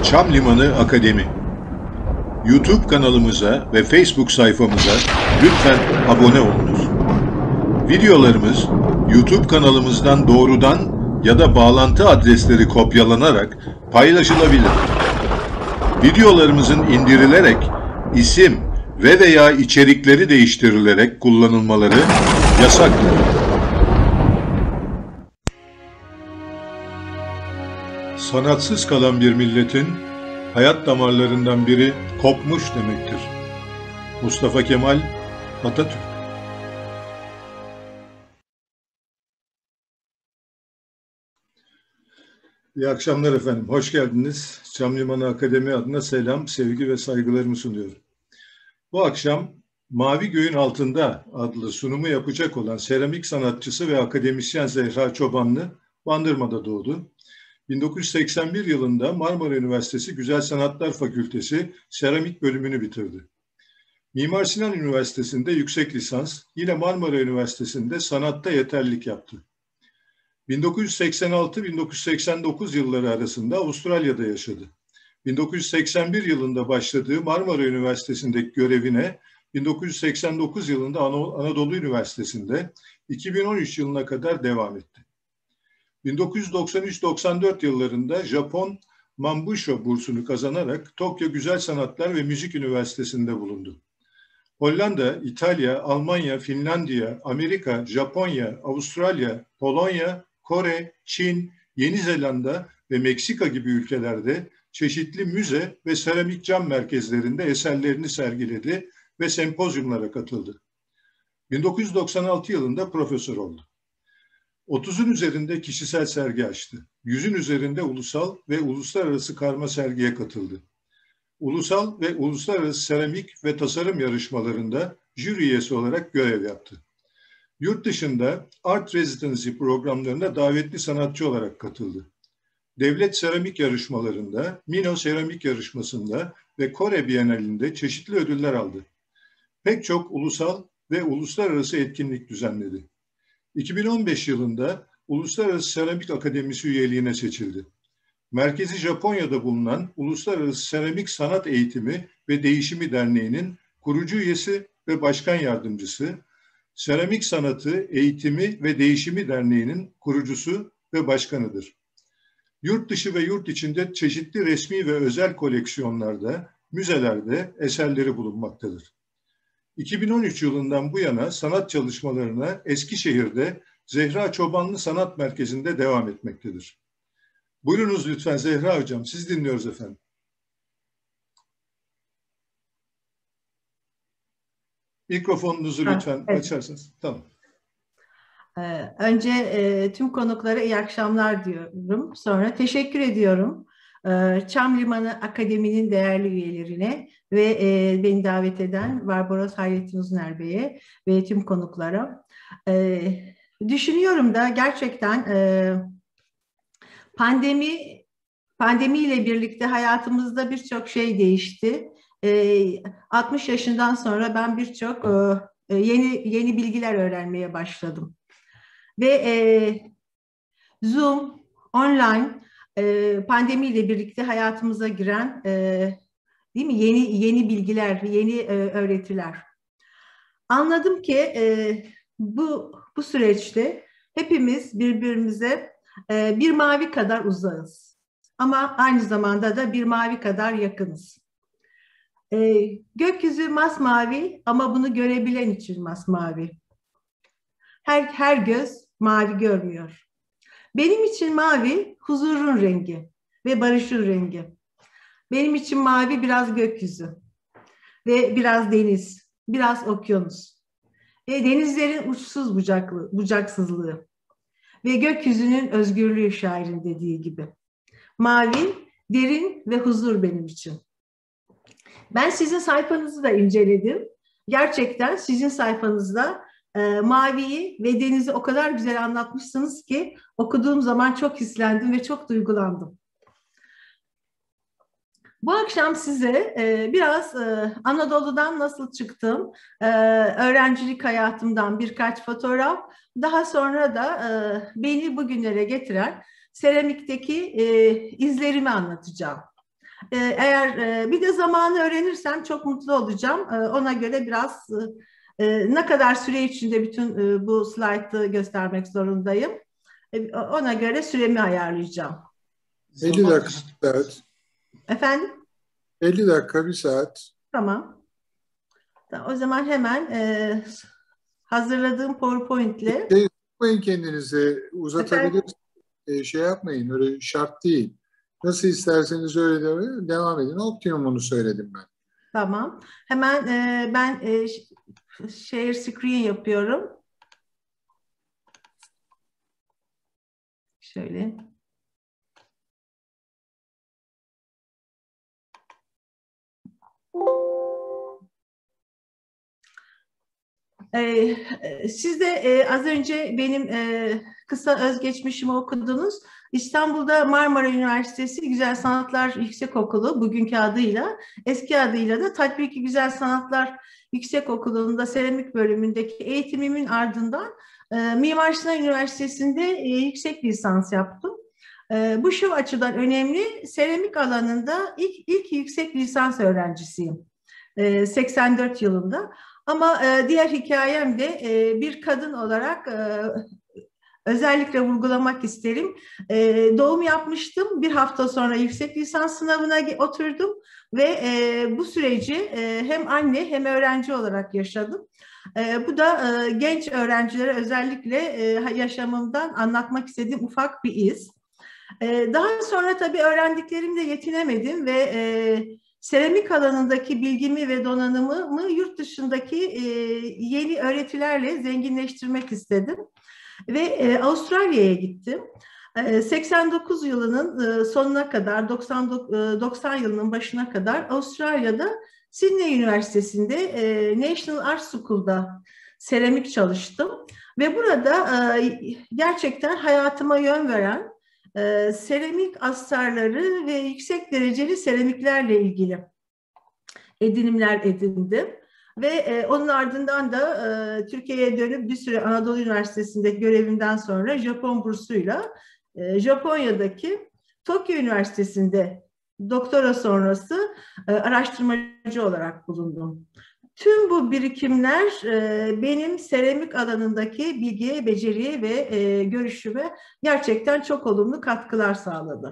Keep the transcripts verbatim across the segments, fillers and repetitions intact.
Çam Limanı Akademi YouTube kanalımıza ve Facebook sayfamıza lütfen abone olunuz. Videolarımız YouTube kanalımızdan doğrudan ya da bağlantı adresleri kopyalanarak paylaşılabilir. Videolarımızın indirilerek isim ve veya içerikleri değiştirilerek kullanılmaları yasaktır. Sanatsız kalan bir milletin hayat damarlarından biri kopmuş demektir. Mustafa Kemal Atatürk. İyi akşamlar efendim, hoş geldiniz. Çam Limanı Akademi adına selam, sevgi ve saygılarımı sunuyorum. Bu akşam Mavi Göğün Altında adlı sunumu yapacak olan seramik sanatçısı ve akademisyen Zehra Çobanlı Bandırma'da doğdu. bin dokuz yüz seksen bir yılında Marmara Üniversitesi Güzel Sanatlar Fakültesi seramik bölümünü bitirdi. Mimar Sinan Üniversitesi'nde yüksek lisans, yine Marmara Üniversitesi'nde sanatta yeterlilik yaptı. bin dokuz yüz seksen altı bin dokuz yüz seksen dokuz yılları arasında Avustralya'da yaşadı. bin dokuz yüz seksen bir yılında başladığı Marmara Üniversitesi'ndeki görevine bin dokuz yüz seksen dokuz yılında Anadolu Üniversitesi'nde iki bin on üç yılına kadar devam etti. bin dokuz yüz doksan üç doksan dört yıllarında Japon Manbusho bursunu kazanarak Tokyo Güzel Sanatlar ve Müzik Üniversitesi'nde bulundu. Hollanda, İtalya, Almanya, Finlandiya, Amerika, Japonya, Avustralya, Polonya, Kore, Çin, Yeni Zelanda ve Meksika gibi ülkelerde çeşitli müze ve seramik cam merkezlerinde eserlerini sergiledi ve sempozyumlara katıldı. bin dokuz yüz doksan altı yılında profesör oldu. otuzun üzerinde kişisel sergi açtı. yüzün üzerinde ulusal ve uluslararası karma sergiye katıldı. Ulusal ve uluslararası seramik ve tasarım yarışmalarında jüri üyesi olarak görev yaptı. Yurt dışında Art Residency programlarına davetli sanatçı olarak katıldı. Devlet seramik yarışmalarında, Mino Seramik Yarışması'nda ve Kore Bienalinde çeşitli ödüller aldı. Pek çok ulusal ve uluslararası etkinlik düzenledi. iki bin on beş yılında Uluslararası Seramik Akademisi üyeliğine seçildi. Merkezi Japonya'da bulunan Uluslararası Seramik Sanat Eğitimi ve Değişimi Derneği'nin kurucu üyesi ve başkan yardımcısı, Seramik Sanatı Eğitimi ve Değişimi Derneği'nin kurucusu ve başkanıdır. Yurt dışı ve yurt içinde çeşitli resmi ve özel koleksiyonlarda, müzelerde eserleri bulunmaktadır. iki bin on üç yılından bu yana sanat çalışmalarına Eskişehir'de Zehra Çobanlı Sanat Merkezi'nde devam etmektedir. Buyurunuz lütfen Zehra Hocam, siz dinliyoruz efendim. Mikrofonunuzu lütfen evet. açarsanız. Tamam. Ee, önce e, tüm konuklara iyi akşamlar diyorum. Sonra teşekkür ediyorum. Ee, Çam Limanı Akademi'nin değerli üyelerine ve e, beni davet eden Barbaros Hayrettin Uzner Bey'e ve tüm konuklara. Ee, düşünüyorum da gerçekten e, pandemi pandemiyle birlikte hayatımızda birçok şey değişti. E, altmış yaşından sonra ben birçok e, yeni yeni bilgiler öğrenmeye başladım. Ve e, Zoom, online, e, pandemiyle birlikte hayatımıza giren, e, değil mi? Yeni yeni bilgiler, yeni e, öğretiler. Anladım ki e, bu bu süreçte hepimiz birbirimize e, bir mavi kadar uzağız. Ama aynı zamanda da bir mavi kadar yakınız. E, gökyüzü masmavi ama bunu görebilen için masmavi. Her her göz mavi görmüyor. Benim için mavi huzurun rengi ve barışın rengi. Benim için mavi biraz gökyüzü ve biraz deniz, biraz okyanus ve denizlerin uçsuz bucaklı, bucaksızlığı ve gökyüzünün özgürlüğü şairin dediği gibi. Mavi, derin ve huzur benim için. Ben sizin sayfanızı da inceledim. Gerçekten sizin sayfanızda e, maviyi ve denizi o kadar güzel anlatmışsınız ki okuduğum zaman çok hislendim ve çok duygulandım. Bu akşam size e, biraz e, Anadolu'dan nasıl çıktım, e, öğrencilik hayatımdan birkaç fotoğraf, daha sonra da e, beni bugünlere getiren seramikteki e, izlerimi anlatacağım. E, eğer e, bir de zamanı öğrenirsem çok mutlu olacağım. E, ona göre biraz e, ne kadar süre içinde bütün e, bu slaytı göstermek zorundayım. E, ona göre süremi ayarlayacağım. elli Zaman dakika, kısıt- bir saat. Efendim? elli dakika, bir saat. Tamam. O zaman hemen e, hazırladığım PowerPoint'le Şey yapmayın, kendinizi efendim, uzatabilirsiniz. E, şey yapmayın, öyle şart değil. Nasıl isterseniz öyle de- devam edin. Optimumunu söyledim ben. tamam. Hemen e, ben e, share screen yapıyorum. Şöyle. Ee, siz de e, az önce benim e, kısa özgeçmişimi okudunuz. İstanbul'da Marmara Üniversitesi Güzel Sanatlar Yüksekokulu, bugünkü adıyla, eski adıyla da Tatbiki Güzel Sanatlar Yüksekokulu'nda seramik bölümündeki eğitimimin ardından e, Mimar Sinan Üniversitesi'nde e, yüksek lisans yaptım. E, bu şu açıdan önemli, seramik alanında ilk, ilk yüksek lisans öğrencisiyim. E, seksen dört yılında. Ama e, diğer hikayem de e, bir kadın olarak e, özellikle vurgulamak isterim. E, doğum yapmıştım. Bir hafta sonra yüksek lisans sınavına oturdum ve e, bu süreci e, hem anne hem öğrenci olarak yaşadım. E, bu da e, genç öğrencilere özellikle e, yaşamımdan anlatmak istediğim ufak bir iz. E, daha sonra tabii öğrendiklerimle yetinemedim ve e, seramik alanındaki bilgimi ve donanımımı yurt dışındaki e, yeni öğretilerle zenginleştirmek istedim. Ve e, Avustralya'ya gittim. E, seksen dokuz yılının e, sonuna kadar, doksan, doksan yılının başına kadar Avustralya'da Sydney Üniversitesi'nde e, National Art School'da seramik çalıştım. Ve burada e, gerçekten hayatıma yön veren e, seramik astarları ve yüksek dereceli seramiklerle ilgili edinimler edindim. Ve e, onun ardından da e, Türkiye'ye dönüp bir süre Anadolu Üniversitesi'nde görevimden sonra Japon bursuyla e, Japonya'daki Tokyo Üniversitesi'nde doktora sonrası e, araştırmacı olarak bulundum. Tüm bu birikimler e, benim seramik alanındaki bilgiye, beceriye ve e, görüşüme gerçekten çok olumlu katkılar sağladı.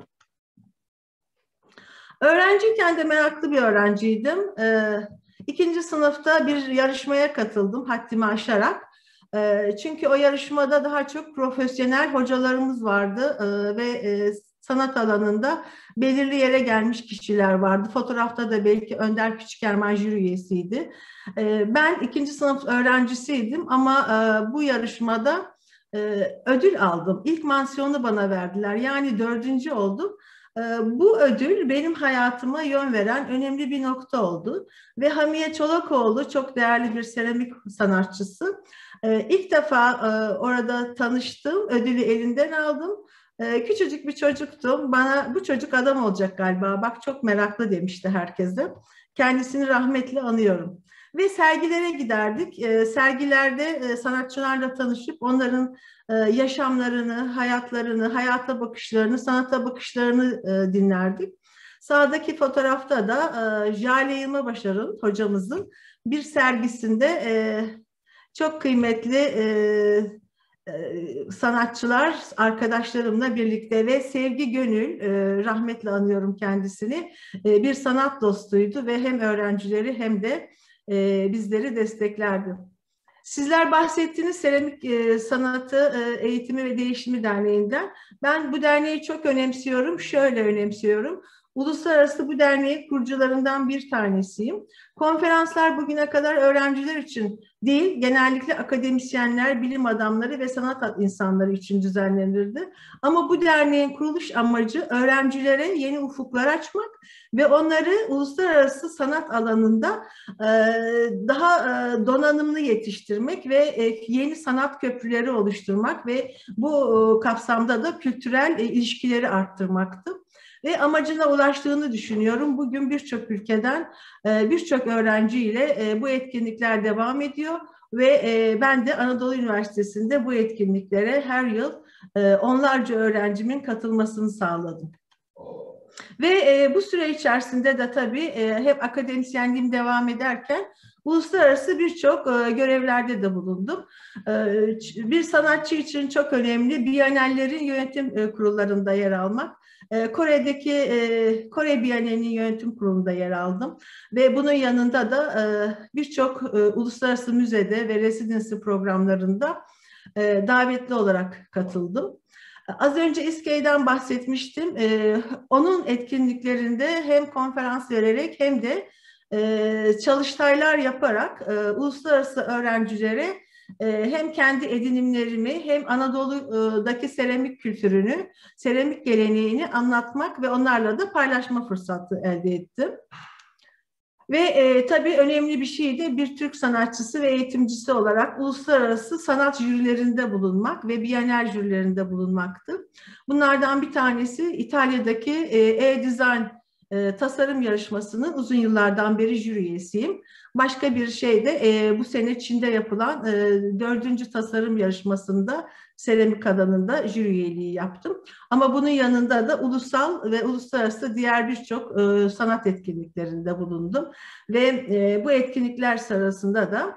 Öğrenciyken de meraklı bir öğrenciydim. E, ikinci sınıfta bir yarışmaya katıldım haddimi aşarak. E, çünkü o yarışmada daha çok profesyonel hocalarımız vardı e, ve e, sanat alanında belirli yere gelmiş kişiler vardı. Fotoğrafta da belki Önder Küçükermen jüri üyesiydi. E, ben ikinci sınıf öğrencisiydim ama e, bu yarışmada e, ödül aldım. İlk mansiyonu bana verdiler. Yani dördüncü oldum. Bu ödül benim hayatıma yön veren önemli bir nokta oldu. Ve Hamiye Çolakoğlu çok değerli bir seramik sanatçısı. İlk defa orada tanıştım, ödülü elinden aldım. Küçücük bir çocuktum. Bana bu çocuk adam olacak galiba, bak çok meraklı demişti herkese. Kendisini rahmetle anıyorum. Ve sergilere giderdik. E, sergilerde e, sanatçılarla tanışıp onların e, yaşamlarını, hayatlarını, hayata bakışlarını, sanata bakışlarını e, dinlerdik. Sağdaki fotoğrafta da e, Jale Yılmabaşar'ın, hocamızın bir sergisinde e, çok kıymetli e, e, sanatçılar arkadaşlarımla birlikte ve Sevgi Gönül, e, rahmetle anıyorum kendisini, e, bir sanat dostuydu ve hem öğrencileri hem de e, bizleri desteklerdi. Sizler bahsettiğiniz Seramik e, Sanatı e, Eğitimi ve Değişimi Derneği'nden. Ben bu derneği çok önemsiyorum, şöyle önemsiyorum. Uluslararası bu derneğin kurucularından bir tanesiyim. Konferanslar bugüne kadar öğrenciler için değil, genellikle akademisyenler, bilim adamları ve sanat insanları için düzenlenirdi. Ama bu derneğin kuruluş amacı öğrencilere yeni ufuklar açmak ve onları uluslararası sanat alanında daha donanımlı yetiştirmek ve yeni sanat köprüleri oluşturmak ve bu kapsamda da kültürel ilişkileri arttırmaktı. Ve amacına ulaştığını düşünüyorum. Bugün birçok ülkeden birçok öğrenciyle bu etkinlikler devam ediyor ve ben de Anadolu Üniversitesi'nde bu etkinliklere her yıl onlarca öğrencimin katılmasını sağladım. Ve e, bu süre içerisinde de tabii e, hep akademisyenliğim devam ederken uluslararası birçok e, görevlerde de bulundum. E, bir sanatçı için çok önemli Bienallerin yönetim e, kurullarında yer almak. E, Kore'deki e, Kore Bienalinin yönetim kurulunda yer aldım. Ve bunun yanında da e, birçok e, uluslararası müzede ve residency programlarında e, davetli olarak katıldım. Az önce İSKİ'den bahsetmiştim. Ee, onun etkinliklerinde hem konferans vererek hem de e, çalıştaylar yaparak e, uluslararası öğrencilere e, hem kendi edinimlerimi hem Anadolu'daki seramik kültürünü, seramik geleneğini anlatmak ve onlarla da paylaşma fırsatı elde ettim. Ve e, tabii önemli bir şey de bir Türk sanatçısı ve eğitimcisi olarak uluslararası sanat jürilerinde bulunmak ve Bienal jürilerinde bulunmaktı. Bunlardan bir tanesi İtalya'daki e-design e, tasarım yarışmasının uzun yıllardan beri jüri üyesiyim. Başka bir şey de e, bu sene Çin'de yapılan e, dördüncü tasarım yarışmasında seramik alanında jüri üyeliği yaptım. Ama bunun yanında da ulusal ve uluslararası diğer birçok e, sanat etkinliklerinde bulundum. Ve e, bu etkinlikler sırasında da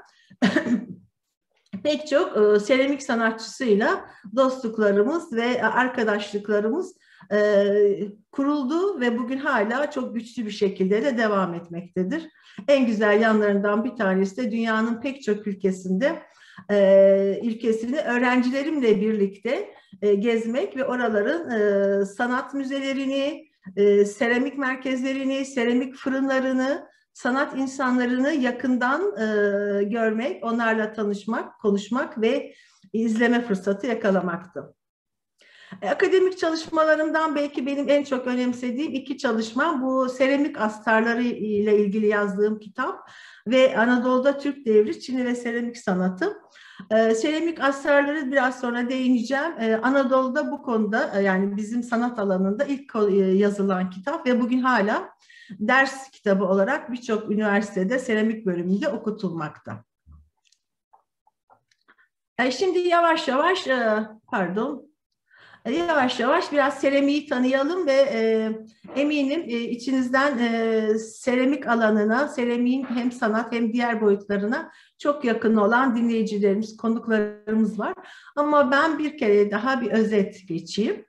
pek çok e, seramik sanatçısıyla dostluklarımız ve arkadaşlıklarımız e, kuruldu ve bugün hala çok güçlü bir şekilde de devam etmektedir. En güzel yanlarından bir tanesi de dünyanın pek çok ülkesinde e, ülkesini öğrencilerimle birlikte e, gezmek ve oraların e, sanat müzelerini, e, seramik merkezlerini, seramik fırınlarını, sanat insanlarını yakından e, görmek, onlarla tanışmak, konuşmak ve izleme fırsatı yakalamaktı. E, akademik çalışmalarımdan belki benim en çok önemsediğim iki çalışma bu seramik astarları ile ilgili yazdığım kitap ve Anadolu'da Türk Devri, Çini ve Seramik Sanatı. E, seramik astarları biraz sonra değineceğim. E, Anadolu'da bu konuda e, yani bizim sanat alanında ilk e, yazılan kitap ve bugün hala ders kitabı olarak birçok üniversitede seramik bölümünde okutulmakta. E, şimdi yavaş yavaş, e, pardon, Yavaş yavaş biraz seramiği tanıyalım ve e, eminim e, içinizden e, seramik alanına, seramiğin hem sanat hem diğer boyutlarına çok yakın olan dinleyicilerimiz, konuklarımız var. Ama ben bir kere daha bir özet geçeyim.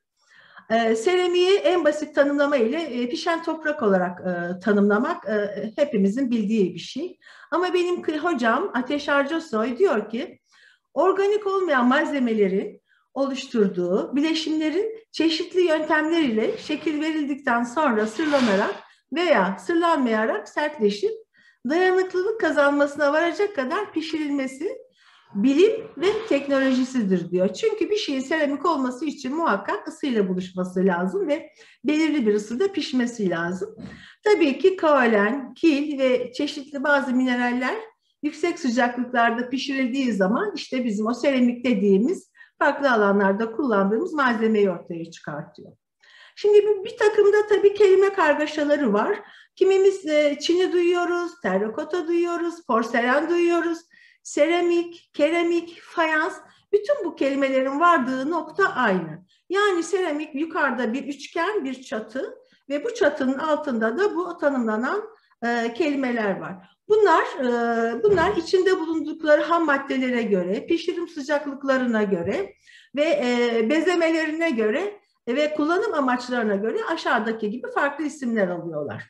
E, seramiği en basit tanımlama ile e, pişen toprak olarak e, tanımlamak e, hepimizin bildiği bir şey. Ama benim hocam Ateş Arcasoy diyor ki, organik olmayan malzemelerin oluşturduğu bileşimlerin çeşitli yöntemler ile şekil verildikten sonra sırlanarak veya sırlanmayarak sertleşip dayanıklılık kazanmasına varacak kadar pişirilmesi bilim ve teknolojisidir diyor. Çünkü bir şeyin seramik olması için muhakkak ısıyla buluşması lazım ve belirli bir ısıda pişmesi lazım. Tabii ki kaolen, kil ve çeşitli bazı mineraller yüksek sıcaklıklarda pişirildiği zaman işte bizim o seramik dediğimiz farklı alanlarda kullandığımız malzemeyi ortaya çıkartıyor. Şimdi bir, bir takım da tabii kelime kargaşaları var. Kimimiz e, Çin'i duyuyoruz, terrakota duyuyoruz, porselen duyuyoruz, seramik, keramik, fayans. Bütün bu kelimelerin vardığı nokta aynı. Yani seramik yukarıda bir üçgen, bir çatı ve bu çatının altında da bu tanımlanan e, kelimeler var. Bunlar, e, bunlar içinde bulundukları ham maddelere göre, pişirim sıcaklıklarına göre ve e, bezemelerine göre ve kullanım amaçlarına göre aşağıdaki gibi farklı isimler alıyorlar.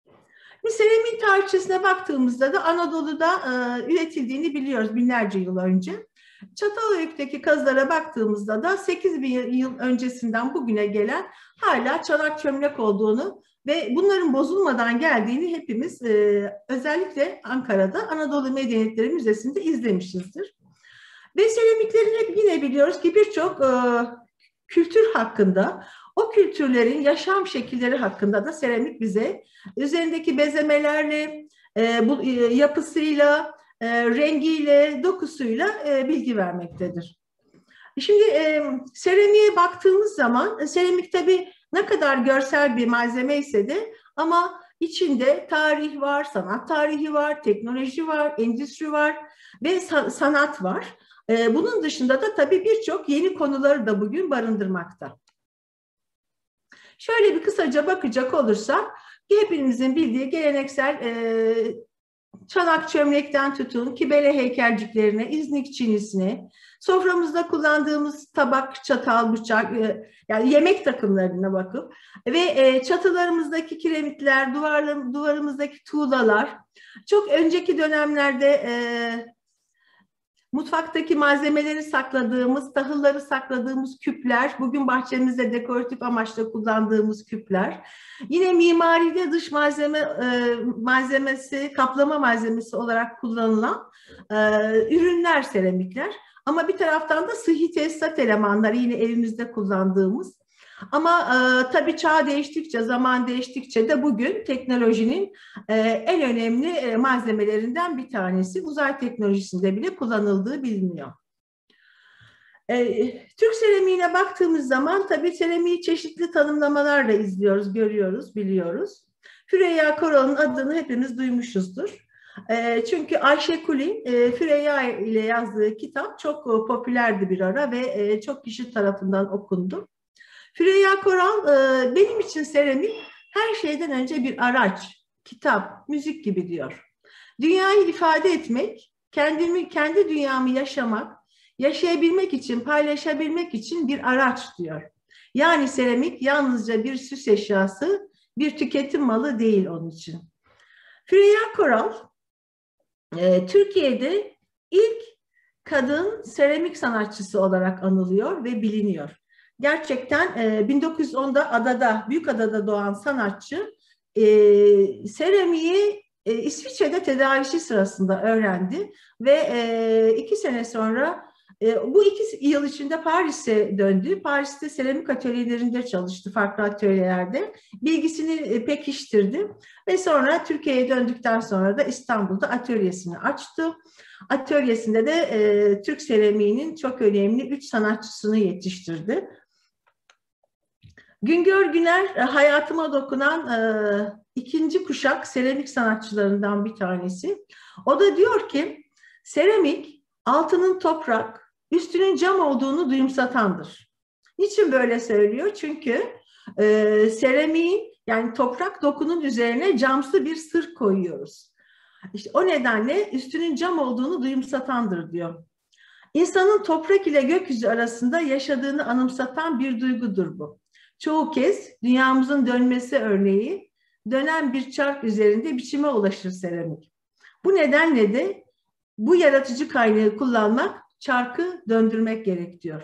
Bir seramiğin tarihçesine baktığımızda da Anadolu'da e, üretildiğini biliyoruz binlerce yıl önce. Çatalhöyük'teki kazılara baktığımızda da sekiz bin yıl öncesinden bugüne gelen hala çanak çömlek olduğunu ve bunların bozulmadan geldiğini hepimiz e, özellikle Ankara'da Anadolu Medeniyetleri Müzesi'nde izlemişizdir. Ve seramiklerin hep yine biliyoruz ki birçok e, kültür hakkında, o kültürlerin yaşam şekilleri hakkında da seramik bize üzerindeki bezemelerle, e, bu, e, yapısıyla, e, rengiyle, dokusuyla e, bilgi vermektedir. Şimdi e, seramiğe baktığımız zaman, e, seramik tabii ne kadar görsel bir malzeme ise de ama içinde tarih var, sanat tarihi var, teknoloji var, endüstri var ve sa sanat var. E, bunun dışında da tabii birçok yeni konuları da bugün barındırmakta. Şöyle bir kısaca bakacak olursak, hepimizin bildiği geleneksel e, çanak çömlekten tutun, kibele heykelciklerine, İznik çinisine, soframızda kullandığımız tabak, çatal, bıçak, e, yani yemek takımlarına bakıp ve e, çatılarımızdaki kiremitler, duvarlar, duvarımızdaki tuğlalar, çok önceki dönemlerde e, mutfaktaki malzemeleri sakladığımız, tahılları sakladığımız küpler, bugün bahçemizde dekoratif amaçla kullandığımız küpler. Yine mimaride dış malzeme e, malzemesi, kaplama malzemesi olarak kullanılan e, ürünler, seramikler. Ama bir taraftan da sıhhi tesisat elemanları, yine evimizde kullandığımız. Ama e, tabii çağ değiştikçe, zaman değiştikçe de bugün teknolojinin e, en önemli e, malzemelerinden bir tanesi, uzay teknolojisinde bile kullanıldığı biliniyor. E, Türk seramiğine baktığımız zaman tabii seramiği çeşitli tanımlamalarla izliyoruz, görüyoruz, biliyoruz. Süreyya Koral'ın adını hepimiz duymuşuzdur. E, çünkü Ayşe Kulin, e, Süreyya ile yazdığı kitap çok e, popülerdi bir ara ve e, çok kişi tarafından okundu. Süreyya Koral, e, benim için seramik her şeyden önce bir araç, kitap, müzik gibi diyor. Dünyayı ifade etmek, kendimi, kendi dünyamı yaşamak, yaşayabilmek için, paylaşabilmek için bir araç diyor. Yani seramik yalnızca bir süs eşyası, bir tüketim malı değil onun için. Süreyya Koral, e, Türkiye'de ilk kadın seramik sanatçısı olarak anılıyor ve biliniyor. Gerçekten e, bin dokuz yüz onda adada, Büyükada'da doğan sanatçı e, seramiği e, İsviçre'de tedavisi sırasında öğrendi ve e, iki sene sonra e, bu iki yıl içinde Paris'e döndü. Paris'te seramik atölyelerinde çalıştı, farklı atölyelerde. Bilgisini e, pekiştirdi ve sonra Türkiye'ye döndükten sonra da İstanbul'da atölyesini açtı. Atölyesinde de e, Türk seramiğinin çok önemli üç sanatçısını yetiştirdi. Güngör Güner hayatıma dokunan e, ikinci kuşak seramik sanatçılarından bir tanesi. O da diyor ki, seramik altının toprak, üstünün cam olduğunu duyumsatandır. Niçin böyle söylüyor? Çünkü e, seramiğin, yani toprak dokunun üzerine camsı bir sır koyuyoruz. İşte o nedenle üstünün cam olduğunu duyumsatandır diyor. İnsanın toprak ile gökyüzü arasında yaşadığını anımsatan bir duygudur bu. Çoğu kez dünyamızın dönmesi örneği, dönen bir çark üzerinde biçime ulaşır seramik. Bu nedenle de bu yaratıcı kaynağı kullanmak, çarkı döndürmek gerek diyor.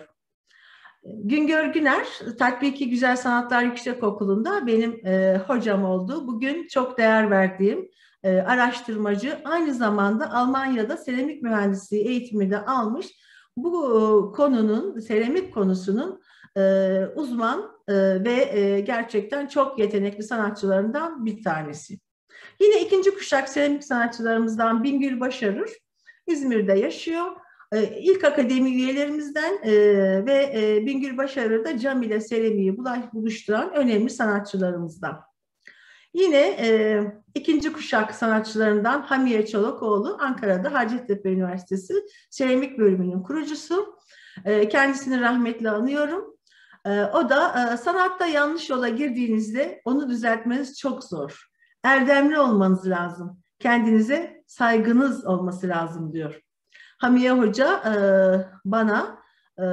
Güngör Güner, Tatbiki Güzel Sanatlar Yüksekokulu'nda benim e, hocam oldu. Bugün çok değer verdiğim e, araştırmacı, aynı zamanda Almanya'da seramik mühendisliği eğitimi de almış. Bu e, konunun, seramik konusunun e, uzman e, ve e, gerçekten çok yetenekli sanatçılarından bir tanesi. Yine ikinci kuşak seramik sanatçılarımızdan Bingül Başarır, İzmir'de yaşıyor. İlk akademi üyelerimizden e, ve e, Bingül Başarır da cam ile seramiği buluşturan önemli sanatçılarımızdan. Yine e, ikinci kuşak sanatçılarından Hamiye Çolakoğlu, Ankara'da Hacettepe Üniversitesi Seramik Bölümünün kurucusu. E, kendisini rahmetle anıyorum. E, o da e, sanatta yanlış yola girdiğinizde onu düzeltmeniz çok zor. Erdemli olmanız lazım. Kendinize saygınız olması lazım diyor. Hamiye Hoca e, bana e,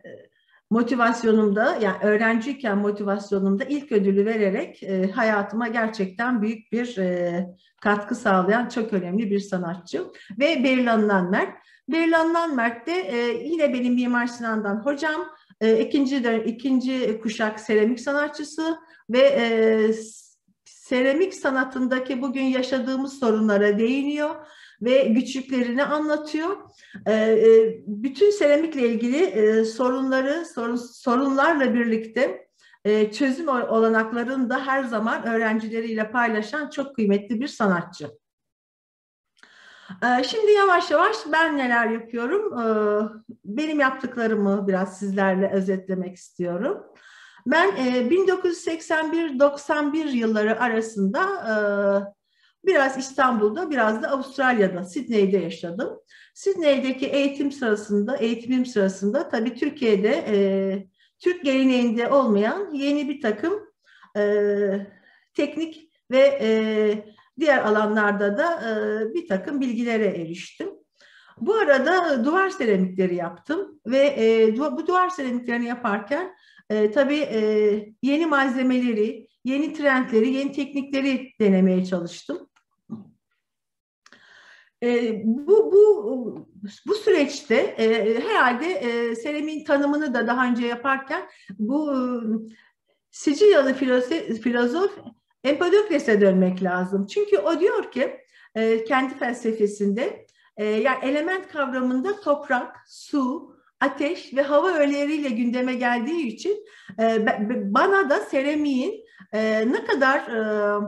motivasyonumda, yani öğrenciyken motivasyonumda ilk ödülü vererek e, hayatıma gerçekten büyük bir e, katkı sağlayan çok önemli bir sanatçı. Ve Berilan Nanmert. Berilan Nanmert de e, yine benim Mimar Sinan'dan hocam, e, ikinci, ikinci kuşak seramik sanatçısı ve e, seramik sanatındaki bugün yaşadığımız sorunlara değiniyor ve güçlüklerini anlatıyor. Bütün seramikle ilgili sorunları, sorunlarla birlikte çözüm olanaklarını da her zaman öğrencileriyle paylaşan çok kıymetli bir sanatçı. Şimdi yavaş yavaş ben neler yapıyorum? Benim yaptıklarımı biraz sizlerle özetlemek istiyorum. Ben bin dokuz yüz seksen bir doksan bir yılları arasında biraz İstanbul'da, biraz da Avustralya'da, Sydney'de yaşadım. Sydney'deki eğitim sırasında, eğitimim sırasında tabii Türkiye'de e, Türk geleneğinde olmayan yeni bir takım e, teknik ve e, diğer alanlarda da e, bir takım bilgilere eriştim. Bu arada duvar seramikleri yaptım ve e, bu duvar seramiklerini yaparken e, tabii e, yeni malzemeleri, yeni trendleri, yeni teknikleri denemeye çalıştım. E, bu, bu, bu süreçte e, herhalde e, seramiğin tanımını da daha önce yaparken bu e, Sicilyalı filozof, filozof Empedokles'e dönmek lazım. Çünkü o diyor ki e, kendi felsefesinde e, yani element kavramında toprak, su, ateş ve hava öğeleriyle gündeme geldiği için e, bana da seramiğin e, ne kadar e,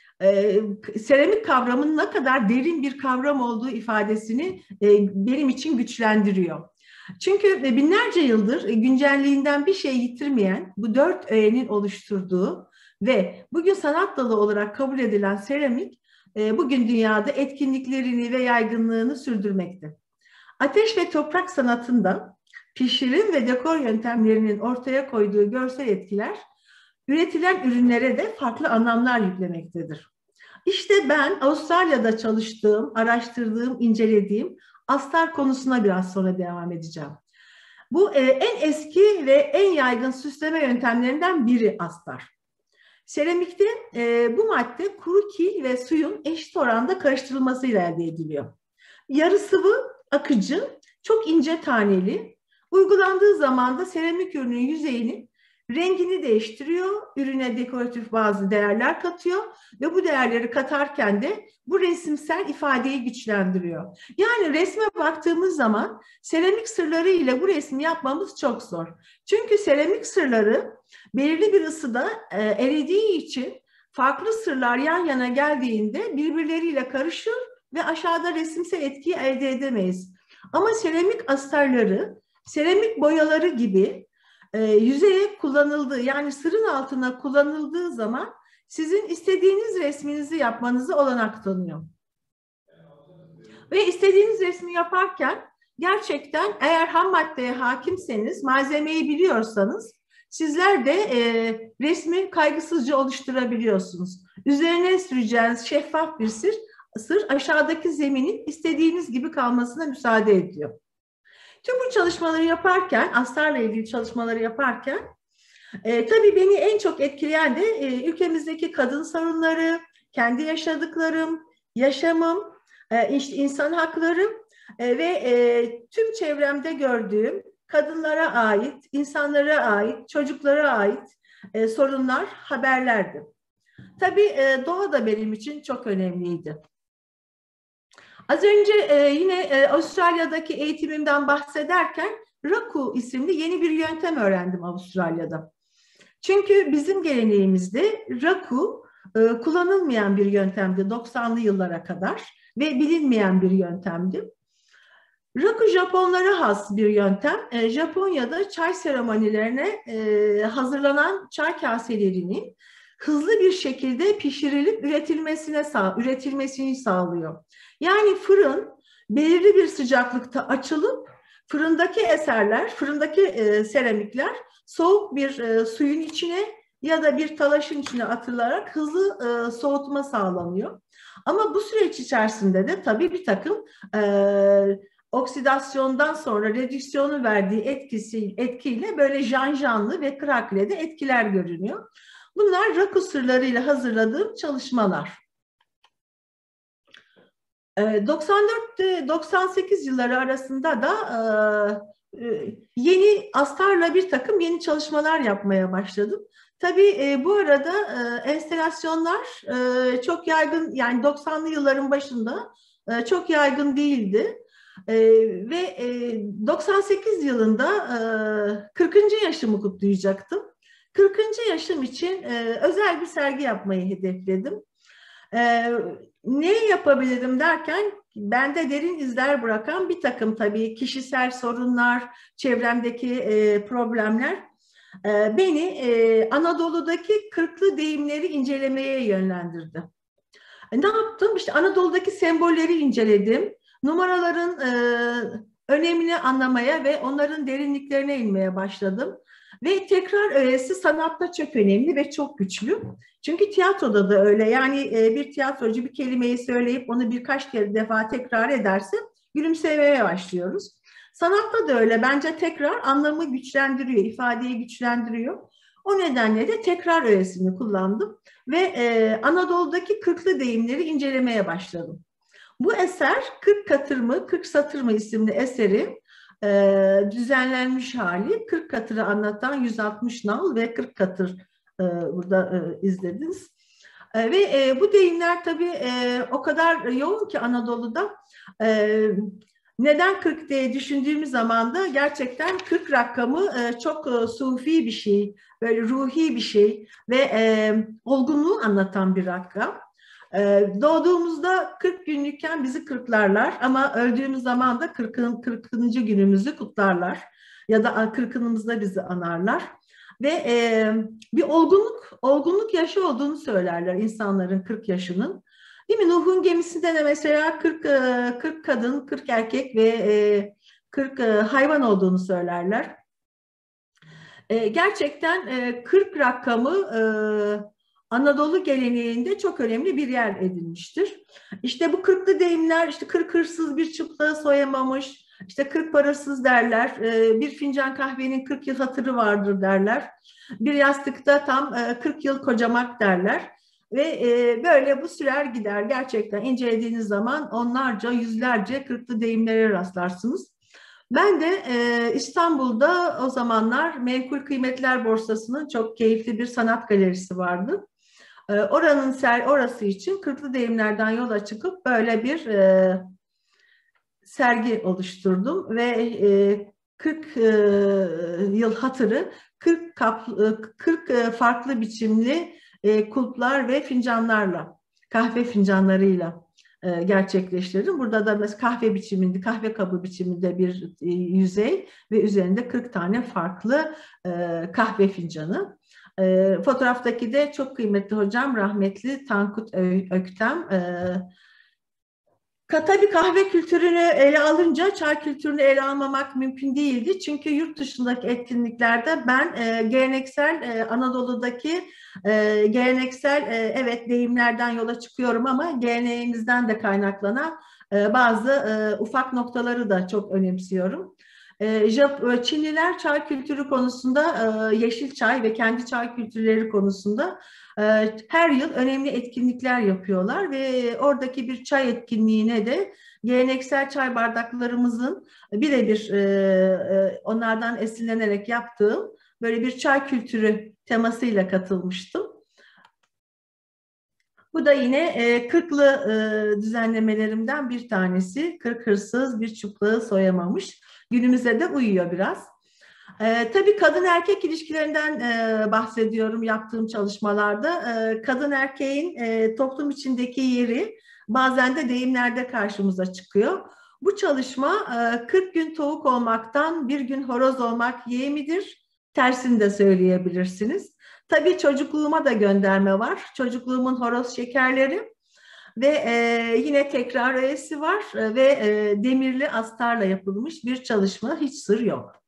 e, seramik kavramının ne kadar derin bir kavram olduğu ifadesini e, benim için güçlendiriyor. Çünkü binlerce yıldır güncelliğinden bir şey yitirmeyen bu dört öğenin oluşturduğu ve bugün sanat dalı olarak kabul edilen seramik bugün dünyada etkinliklerini ve yaygınlığını sürdürmekte. Ateş ve toprak sanatında pişirim ve dekor yöntemlerinin ortaya koyduğu görsel etkiler üretilen ürünlere de farklı anlamlar yüklemektedir. İşte ben Avustralya'da çalıştığım, araştırdığım, incelediğim astar konusuna biraz sonra devam edeceğim. Bu e, en eski ve en yaygın süsleme yöntemlerinden biri astar. Seramikte e, bu madde kuru kil ve suyun eşit oranda karıştırılmasıyla elde ediliyor. Yarı sıvı, akıcı, çok ince taneli, uygulandığı zaman da seramik ürünün yüzeyini, rengini değiştiriyor, ürüne dekoratif bazı değerler katıyor ve bu değerleri katarken de bu resimsel ifadeyi güçlendiriyor. Yani resme baktığımız zaman seramik sırları ile bu resmi yapmamız çok zor. Çünkü seramik sırları belirli bir ısıda e, eridiği için farklı sırlar yan yana geldiğinde birbirleriyle karışır ve aşağıda resimsel etkiyi elde edemeyiz. Ama seramik astarları, seramik boyaları gibi e, yüzeye kullanıldığı, yani sırın altına kullanıldığı zaman sizin istediğiniz resminizi yapmanızı olanak tanıyor. Ve istediğiniz resmi yaparken gerçekten eğer ham maddeye hakimseniz, malzemeyi biliyorsanız sizler de e, resmi kaygısızca oluşturabiliyorsunuz. Üzerine süreceğiniz şeffaf bir sır, sır aşağıdaki zeminin istediğiniz gibi kalmasına müsaade ediyor. Tüm bu çalışmaları yaparken, astarla ilgili çalışmaları yaparken e, tabii beni en çok etkileyen de e, ülkemizdeki kadın sorunları, kendi yaşadıklarım, yaşamım, e, işte insan hakları e, ve e, tüm çevremde gördüğüm kadınlara ait, insanlara ait, çocuklara ait e, sorunlar, haberlerdi. Tabii e, doğa da benim için çok önemliydi. Az önce e, yine e, Avustralya'daki eğitimimden bahsederken Raku isimli yeni bir yöntem öğrendim Avustralya'da. Çünkü bizim geleneğimizde Raku e, kullanılmayan bir yöntemdi doksanlı yıllara kadar ve bilinmeyen bir yöntemdi. Raku Japonlara has bir yöntem. E, Japonya'da çay seremonilerine e, hazırlanan çay kaselerinin hızlı bir şekilde pişirilip üretilmesine sağ, üretilmesini sağlıyor. Yani fırın belirli bir sıcaklıkta açılıp fırındaki eserler, fırındaki e, seramikler soğuk bir e, suyun içine ya da bir talaşın içine atılarak hızlı e, soğutma sağlanıyor. Ama bu süreç içerisinde de tabii bir takım e, oksidasyondan sonra redüksiyonun verdiği etkisi, etkiyle böyle janjanlı ve kraklede etkiler görünüyor. Bunlar Raku sırlarıyla hazırladığım çalışmalar. doksan dört doksan sekiz yılları arasında da yeni astarla bir takım yeni çalışmalar yapmaya başladım. Tabii bu arada enstalasyonlar çok yaygın, yani doksanlı yılların başında çok yaygın değildi. Ve doksan sekiz yılında kırkıncı yaşımı kutlayacaktım. kırkıncı yaşım için özel bir sergi yapmayı hedefledim. Ne yapabilirim derken bende derin izler bırakan bir takım tabii kişisel sorunlar, çevremdeki e, problemler e, beni e, Anadolu'daki kırklı deyimleri incelemeye yönlendirdi. E, ne yaptım? İşte Anadolu'daki sembolleri inceledim. Numaraların e, önemini anlamaya ve onların derinliklerine inmeye başladım. Ve tekrar öğesi sanatta çok önemli ve çok güçlü. Çünkü tiyatroda da öyle. Yani bir tiyatrocu bir kelimeyi söyleyip onu birkaç kere defa tekrar ederse gülümsemeye başlıyoruz. Sanatta da öyle. Bence tekrar anlamı güçlendiriyor, ifadeyi güçlendiriyor. O nedenle de tekrar öğesini kullandım ve e, Anadolu'daki kırklı deyimleri incelemeye başladım. Bu eser kırk katır mı, kırk satır mı isimli eseri e, düzenlenmiş hali. kırk katırı anlatan yüz altmış nal ve kırk katır e, burada e, izlediniz. E, ve e, bu deyimler tabii e, o kadar yoğun ki Anadolu'da. E, neden kırk diye düşündüğümüz zaman da gerçekten kırk rakamı e, çok e, sufi bir şey, böyle ruhi bir şey ve e, olgunluğu anlatan bir rakam. E, doğduğumuzda kırk günlükken bizi kırklarlar ama öldüğümüz zaman da kırkıncı günümüzü kutlarlar ya da kırkınımızda bizi anarlar. Ve e, bir olgunluk, olgunluk yaşı olduğunu söylerler insanların kırk yaşının. Değil mi? Nuh'un gemisinde de mesela kırk, kırk kadın, kırk erkek ve kırk hayvan olduğunu söylerler. Gerçekten kırk rakamı Anadolu geleneğinde çok önemli bir yer edinmiştir. İşte bu kırklı deyimler, işte kırk hırsız bir çıplığı soyamamış, işte kırk parasız derler, bir fincan kahvenin kırk yıl hatırı vardır derler, bir yastıkta tam kırk yıl kocamak derler. Ve böyle bu sürer gider. Gerçekten incelediğiniz zaman onlarca, yüzlerce kırklı deyimlere rastlarsınız. Ben de İstanbul'da o zamanlar Menkul Kıymetler Borsası'nın çok keyifli bir sanat galerisi vardı. Oranın ser, orası için kırklı deyimlerden yola çıkıp böyle bir e, sergi oluşturdum ve e, kırk e, yıl hatırı kırk, kap, kırk farklı biçimli e, kulplar ve fincanlarla, kahve fincanlarıyla e, gerçekleştirdim. Burada da mesela kahve biçiminde, kahve kabı biçiminde bir e, yüzey ve üzerinde kırk tane farklı e, kahve fincanı. E, fotoğraftaki de çok kıymetli hocam rahmetli Tankut Öktem. E, Tabii kahve kültürünü ele alınca çay kültürünü ele almamak mümkün değildi. Çünkü yurt dışındaki etkinliklerde ben e, geleneksel e, Anadolu'daki e, geleneksel e, evet deyimlerden yola çıkıyorum ama geleneğimizden de kaynaklanan e, bazı e, ufak noktaları da çok önemsiyorum. E, Çinliler çay kültürü konusunda e, yeşil çay ve kendi çay kültürleri konusunda her yıl önemli etkinlikler yapıyorlar ve oradaki bir çay etkinliğine de geleneksel çay bardaklarımızın birebir onlardan esinlenerek yaptığım böyle bir çay kültürü temasıyla katılmıştım. Bu da yine kırklı düzenlemelerimden bir tanesi. Kırk hırsız bir çıplığı soyamamış. Günümüze de uyuyor biraz. Ee, tabii kadın erkek ilişkilerinden e, bahsediyorum yaptığım çalışmalarda. E, kadın erkeğin e, toplum içindeki yeri bazen de deyimlerde karşımıza çıkıyor. Bu çalışma e, kırk gün tavuk olmaktan bir gün horoz olmak yeğmidir. Tersini de söyleyebilirsiniz. Tabii çocukluğuma da gönderme var. Çocukluğumun horoz şekerleri. Ve e, yine tekrar öğesi var ve e, demirli astarla yapılmış bir çalışma, hiç sır yok.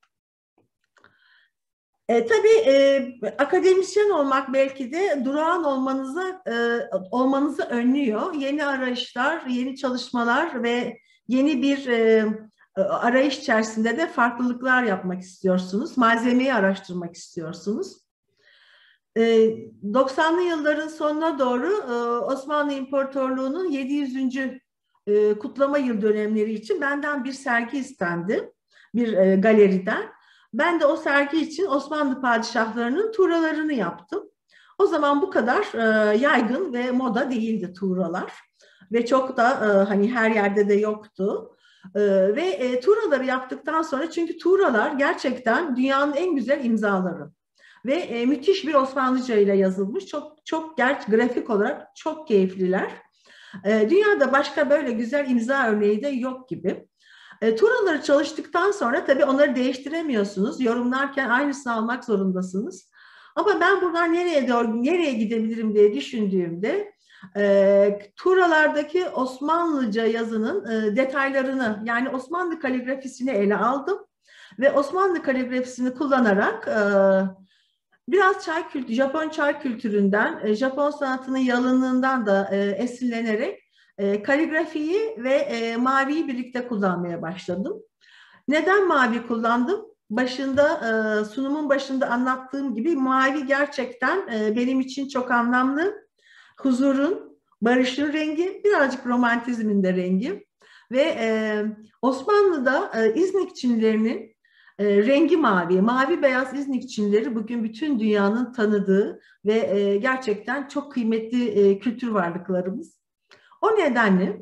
E, tabii e, akademisyen olmak belki de durağan olmanızı, e, olmanızı önlüyor. Yeni arayışlar, yeni çalışmalar ve yeni bir e, arayış içerisinde de farklılıklar yapmak istiyorsunuz. Malzemeyi araştırmak istiyorsunuz. E, doksanlı yılların sonuna doğru e, Osmanlı İmparatorluğu'nun yedi yüzüncü E, kutlama yıl dönemleri için benden bir sergi istendi. Bir e, galeriden. Ben de o sergi için Osmanlı padişahlarının tuğralarını yaptım. O zaman bu kadar e, yaygın ve moda değildi tuğralar. Ve çok da e, hani her yerde de yoktu. E, ve e, tuğraları yaptıktan sonra, çünkü tuğralar gerçekten dünyanın en güzel imzaları. Ve e, müthiş bir Osmanlıca ile yazılmış. Çok çok gerçi grafik olarak çok keyifliler. E, dünyada başka böyle güzel imza örneği de yok gibi. E, tuğraları çalıştıktan sonra tabii onları değiştiremiyorsunuz. Yorumlarken aynısını almak zorundasınız. Ama ben buradan nereye doğru, nereye gidebilirim diye düşündüğümde e, tuğralardaki Osmanlıca yazının e, detaylarını, yani Osmanlı kaligrafisini ele aldım. Ve Osmanlı kaligrafisini kullanarak e, biraz çay kültürü, Japon çay kültüründen, e, Japon sanatının yalınlığından da e, esinlenerek e, kaligrafiyi ve e, maviyi birlikte kullanmaya başladım. Neden mavi kullandım? Başında, e, sunumun başında anlattığım gibi mavi gerçekten e, benim için çok anlamlı. Huzurun, barışın rengi, birazcık romantizmin de rengi. Ve e, Osmanlı'da e, İznik Çinilerinin e, rengi mavi. Mavi beyaz İznik Çinileri bugün bütün dünyanın tanıdığı ve e, gerçekten çok kıymetli e, kültür varlıklarımız. O nedenle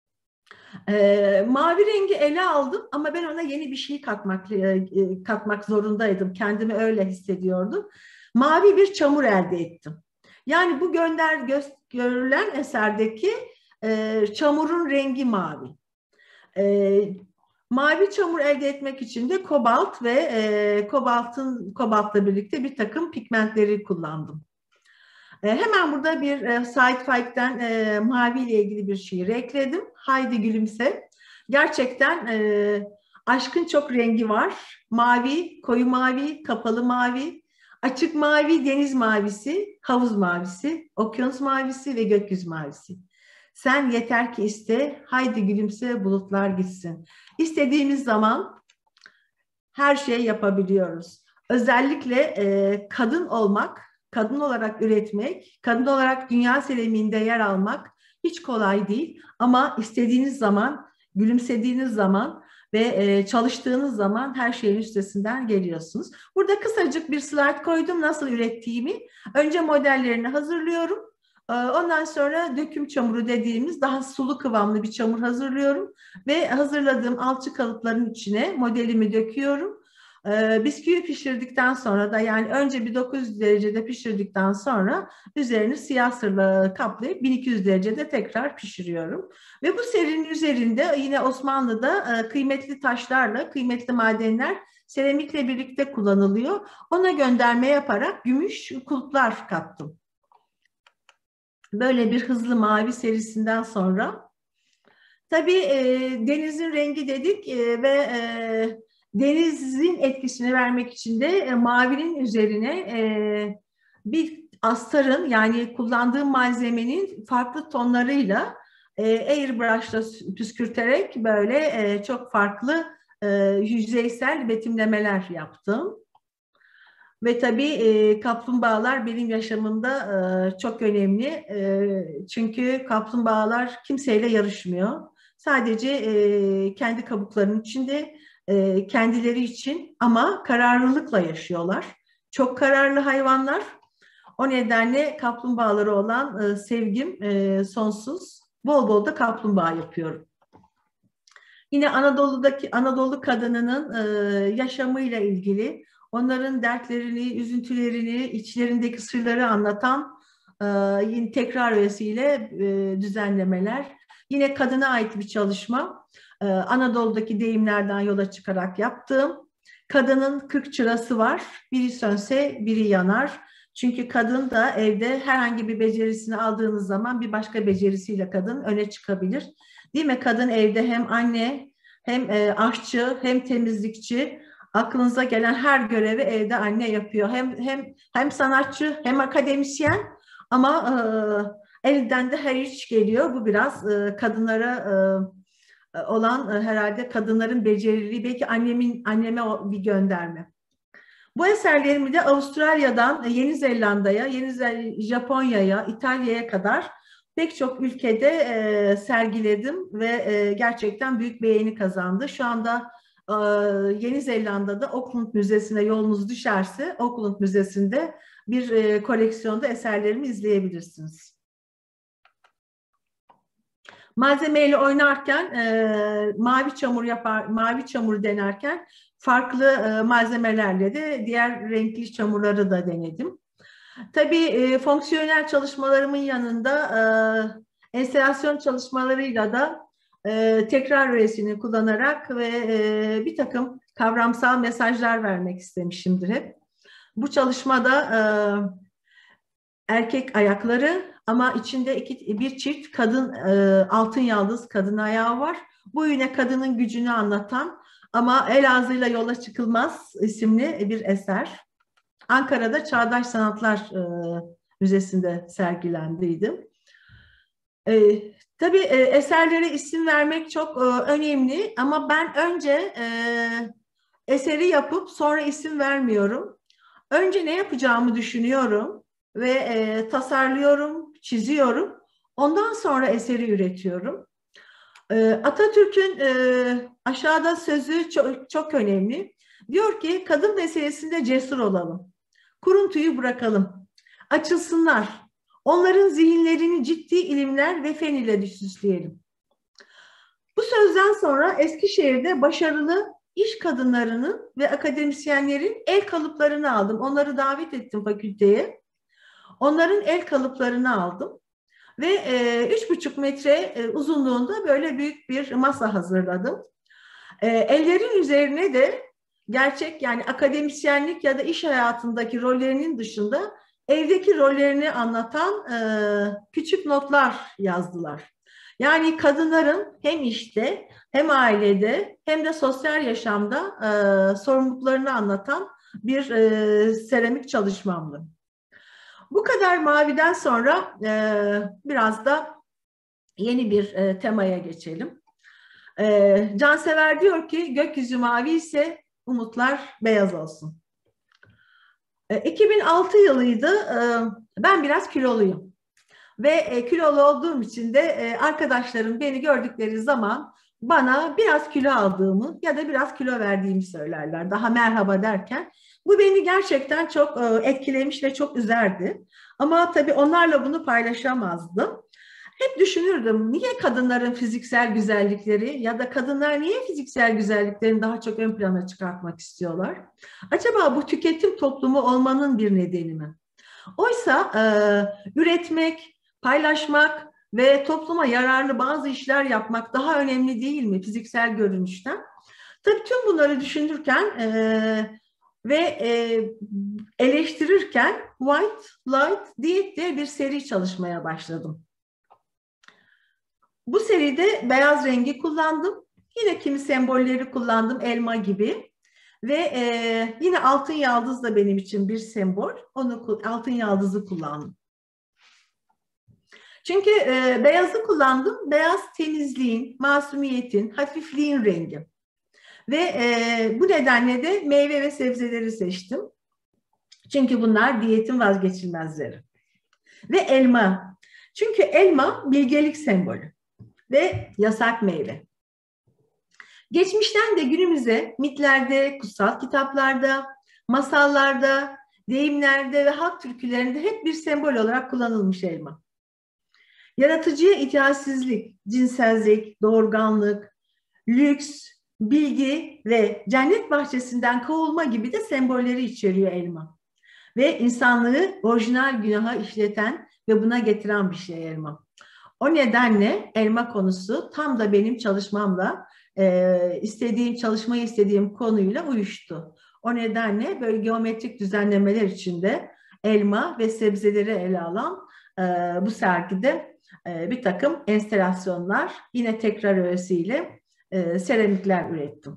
e, mavi rengi ele aldım ama ben ona yeni bir şey katmak, e, katmak zorundaydım. Kendimi öyle hissediyordum. Mavi bir çamur elde ettim. Yani bu gönder, göz, görülen eserdeki e, çamurun rengi mavi. E, mavi çamur elde etmek için de kobalt ve e, kobaltın kobaltla birlikte bir takım pigmentleri kullandım. E, hemen burada bir e, Said Faik'ten e, mavi ile ilgili bir şiir ekledim. Haydi gülümse. Gerçekten e, aşkın çok rengi var. Mavi, koyu mavi, kapalı mavi, açık mavi, deniz mavisi, havuz mavisi, okyanus mavisi ve gökyüzü mavisi. Sen yeter ki iste, haydi gülümse, bulutlar gitsin. İstediğimiz zaman her şeyi yapabiliyoruz. Özellikle e, kadın olmak, kadın olarak üretmek, kadın olarak dünya seleminde yer almak hiç kolay değil. Ama istediğiniz zaman, gülümsediğiniz zaman ve e, çalıştığınız zaman her şeyin üstesinden geliyorsunuz. Burada kısacık bir slide koydum nasıl ürettiğimi. Önce modellerini hazırlıyorum. Ondan sonra döküm çamuru dediğimiz daha sulu kıvamlı bir çamur hazırlıyorum ve hazırladığım alçı kalıpların içine modelimi döküyorum. Bisküvi pişirdikten sonra da yani önce bir dokuz yüz derecede pişirdikten sonra üzerini siyah sırla kaplayıp bin iki yüz derecede tekrar pişiriyorum. Ve bu serinin üzerinde yine Osmanlı'da kıymetli taşlarla, kıymetli madenler seramikle birlikte kullanılıyor. Ona gönderme yaparak gümüş kulplar kattım. Böyle bir hızlı mavi serisinden sonra tabii e, denizin rengi dedik e, ve e, denizin etkisini vermek için de e, mavinin üzerine e, bir astarın yani kullandığım malzemenin farklı tonlarıyla e, airbrush'la püskürterek böyle e, çok farklı e, yüzeysel betimlemeler yaptım. Ve tabii e, kaplumbağalar benim yaşamımda e, çok önemli. E, çünkü kaplumbağalar kimseyle yarışmıyor. Sadece e, kendi kabuklarının içinde e, kendileri için ama kararlılıkla yaşıyorlar. Çok kararlı hayvanlar. O nedenle kaplumbağalara olan e, sevgim e, sonsuz. Bol bol da kaplumbağa yapıyorum. Yine Anadolu'daki Anadolu kadınının e, yaşamıyla ilgili onların dertlerini, üzüntülerini, içlerindeki sırları anlatan e, yine tekrar öğesiyle e, düzenlemeler. Yine kadına ait bir çalışma. E, Anadolu'daki deyimlerden yola çıkarak yaptığım. Kadının kırk çırası var. Biri sönse biri yanar. Çünkü kadın da evde herhangi bir becerisini aldığınız zaman bir başka becerisiyle kadın öne çıkabilir. Değil mi? Kadın evde hem anne, hem e, aşçı, hem temizlikçi. Aklınıza gelen her görevi evde anne yapıyor. Hem hem hem sanatçı, hem akademisyen ama e, elden de her iş geliyor. Bu biraz e, kadınlara e, olan e, herhalde kadınların beceriliği. Belki annemin anneme bir gönderme. Bu eserlerimi de Avustralya'dan Yeni Zelanda'ya, Yeni Zel Japonya'ya, İtalya'ya kadar pek çok ülkede e, sergiledim ve e, gerçekten büyük beğeni kazandı. Şu anda e, Yeni Zelanda'da Auckland Müzesi'ne yolunuz düşerse Auckland Müzesi'nde bir e, koleksiyonda eserlerimi izleyebilirsiniz. Malzemeyle oynarken, e, mavi çamur yapar, mavi çamur denerken farklı e, malzemelerle de diğer renkli çamurları da denedim. Tabii e, fonksiyonel çalışmalarımın yanında e, enstelasyon çalışmalarıyla da e, tekrar öğesini kullanarak ve e, bir takım kavramsal mesajlar vermek istemişimdir hep. Bu çalışmada e, erkek ayakları, ama içinde iki, bir çift kadın e, altın yaldız kadın ayağı var. Bu yine kadının gücünü anlatan ama el ağzıyla yola çıkılmaz isimli bir eser. Ankara'da Çağdaş Sanatlar e, Müzesi'nde sergilendiydi. E, tabii e, eserlere isim vermek çok e, önemli ama ben önce e, eseri yapıp sonra isim vermiyorum. Önce ne yapacağımı düşünüyorum ve e, tasarlıyorum, çiziyorum. Ondan sonra eseri üretiyorum. E, Atatürk'ün e, aşağıda sözü çok, çok önemli. Diyor ki kadın meselesinde cesur olalım. Kuruntuyu bırakalım. Açılsınlar. Onların zihinlerini ciddi ilimler ve fen ile süsleyelim. Bu sözden sonra Eskişehir'de başarılı iş kadınlarının ve akademisyenlerin el kalıplarını aldım. Onları davet ettim fakülteye. Onların el kalıplarını aldım. Ve e, üç buçuk metre e, uzunluğunda böyle büyük bir masa hazırladım. E, ellerin üzerine de gerçek yani akademisyenlik ya da iş hayatındaki rollerinin dışında evdeki rollerini anlatan e, küçük notlar yazdılar. Yani kadınların hem işte hem ailede hem de sosyal yaşamda e, sorumluluklarını anlatan bir e, seramik çalışmamdı. Bu kadar maviden sonra e, biraz da yeni bir e, temaya geçelim. E, Cansever diyor ki gökyüzü mavi ise umutlar beyaz olsun. E, iki bin altı yılıydı. E, ben biraz kiloluyum. Ve e, kilolu olduğum için de e, arkadaşlarım beni gördükleri zaman bana biraz kilo aldığımı ya da biraz kilo verdiğimi söylerler. Daha merhaba derken. Bu beni gerçekten çok e, etkilemiş ve çok üzerdi. Ama tabii onlarla bunu paylaşamazdım. Hep düşünürdüm niye kadınların fiziksel güzellikleri ya da kadınlar niye fiziksel güzelliklerini daha çok ön plana çıkartmak istiyorlar? Acaba bu tüketim toplumu olmanın bir nedeni mi? Oysa e, üretmek, paylaşmak ve topluma yararlı bazı işler yapmak daha önemli değil mi fiziksel görünüşten? Tabii tüm bunları düşünürken e, ve e, eleştirirken White Light Diet diye bir seri çalışmaya başladım. Bu seride beyaz rengi kullandım. Yine kimi sembolleri kullandım elma gibi. Ve e, yine altın yaldız da benim için bir sembol. Onu altın yaldızı kullandım. Çünkü e, beyazı kullandım. Beyaz temizliğin, masumiyetin, hafifliğin rengi. Ve e, bu nedenle de meyve ve sebzeleri seçtim. Çünkü bunlar diyetin vazgeçilmezleri. Ve elma. Çünkü elma bilgelik sembolü ve yasak meyve. Geçmişten de günümüze mitlerde, kutsal kitaplarda, masallarda, deyimlerde ve halk türkülerinde hep bir sembol olarak kullanılmış elma. Yaratıcıya itaatsizlik, cinssellik, doğurganlık, lüks, bilgi ve cennet bahçesinden kovulma gibi de sembolleri içeriyor elma. Ve insanlığı orijinal günaha işleten ve buna getiren bir şey elma. O nedenle elma konusu tam da benim çalışmamla, e, istediğim, çalışmayı istediğim konuyla uyuştu. O nedenle böyle geometrik düzenlemeler içinde elma ve sebzeleri ele alan e, bu sergide e, bir takım enstalasyonlar, yine tekrar öğesiyle e, seramikler ürettim.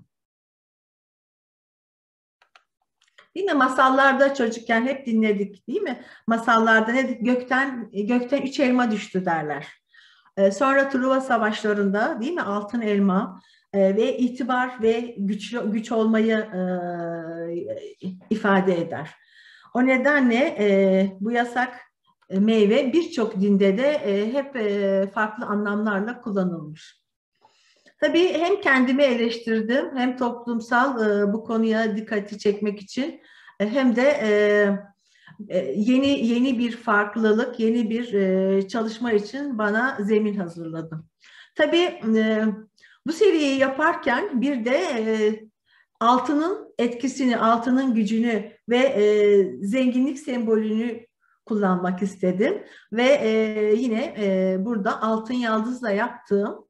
Değil mi? Masallarda çocukken hep dinledik, değil mi? Masallarda ne gökten gökten üç elma düştü derler. Ee, sonra Truva savaşlarında, değil mi? Altın elma e, ve itibar ve güç güç olmayı e, ifade eder. O nedenle e, bu yasak e, meyve birçok dinde de e, hep e, farklı anlamlarla kullanılmış. Tabii hem kendimi eleştirdim hem toplumsal e, bu konuya dikkati çekmek için e, hem de e, e, yeni yeni bir farklılık, yeni bir e, çalışma için bana zemin hazırladım. Tabii e, bu seriyi yaparken bir de e, altının etkisini, altının gücünü ve e, zenginlik sembolünü kullanmak istedim ve e, yine e, burada altın yaldızla yaptığım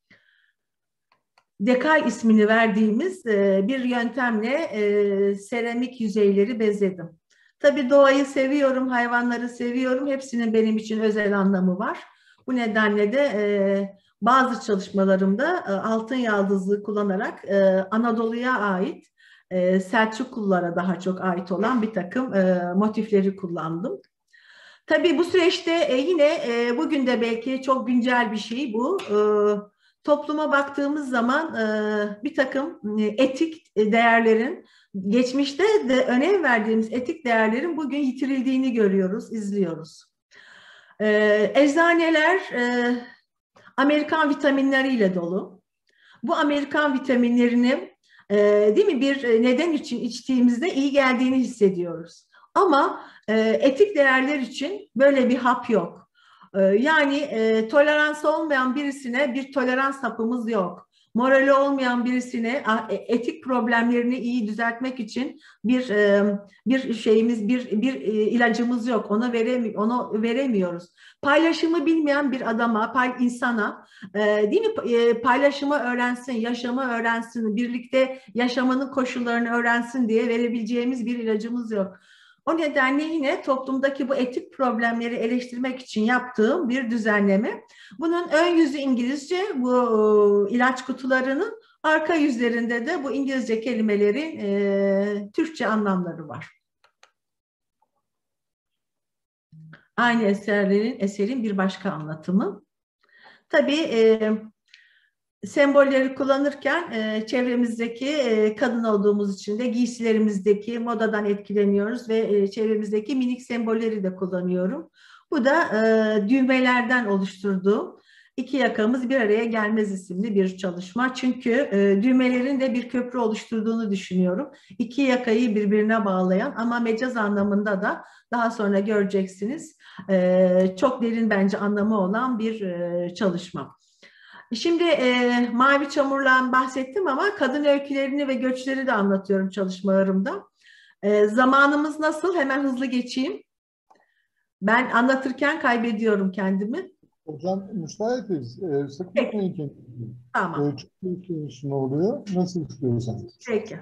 dekal ismini verdiğimiz bir yöntemle seramik yüzeyleri bezledim. Tabii doğayı seviyorum, hayvanları seviyorum. Hepsinin benim için özel anlamı var. Bu nedenle de e, bazı çalışmalarımda e, altın yaldızı kullanarak e, Anadolu'ya ait, e, Selçuklulara daha çok ait olan bir takım e, motifleri kullandım. Tabii bu süreçte e, yine e, bugün de belki çok güncel bir şey bu. E, topluma baktığımız zaman e, bir takım e, etik değerlerin, geçmişte de önem verdiğimiz etik değerlerin bugün yitirildiğini görüyoruz, izliyoruz. E, eczaneler e, Amerikan vitaminleriyle dolu. Bu Amerikan vitaminlerini e, değil mi bir neden için içtiğimizde iyi geldiğini hissediyoruz. Ama e, etik değerler için böyle bir hap yok. E, yani e, tolerans olmayan birisine bir tolerans hapımız yok. Morali olmayan birisine etik problemlerini iyi düzeltmek için bir e, bir şeyimiz, bir bir ilacımız yok. Ona veremi onu veremiyoruz. Paylaşımı bilmeyen bir adama, pay insana, e, değil mi? E, paylaşımı öğrensin, yaşamı öğrensin, birlikte yaşamanın koşullarını öğrensin diye verebileceğimiz bir ilacımız yok. O nedenle yine toplumdaki bu etik problemleri eleştirmek için yaptığım bir düzenleme. Bunun ön yüzü İngilizce, bu ilaç kutularının arka yüzlerinde de bu İngilizce kelimelerin e, Türkçe anlamları var. Aynı eserlerin, eserin bir başka anlatımı. Tabii e, sembolleri kullanırken e, çevremizdeki e, kadın olduğumuz için de giysilerimizdeki modadan etkileniyoruz ve e, çevremizdeki minik sembolleri de kullanıyorum. Bu da e, düğmelerden oluşturduğum İki Yakamız Bir Araya Gelmez isimli bir çalışma. Çünkü e, düğmelerin de bir köprü oluşturduğunu düşünüyorum. İki yakayı birbirine bağlayan ama mecaz anlamında da daha sonra göreceksiniz. E, çok derin bence anlamı olan bir e, çalışma. Şimdi e, Mavi Çamur'dan bahsettim ama kadın öykülerini ve göçleri de anlatıyorum çalışmalarımda. E, zamanımız nasıl? Hemen hızlı geçeyim. Ben anlatırken kaybediyorum kendimi. Hocam müsaitiz. Ee, sıkılmayın kendinizi. Tamam. Ölçü istiyorsun oluyor. Nasıl istiyorsanız. Peki.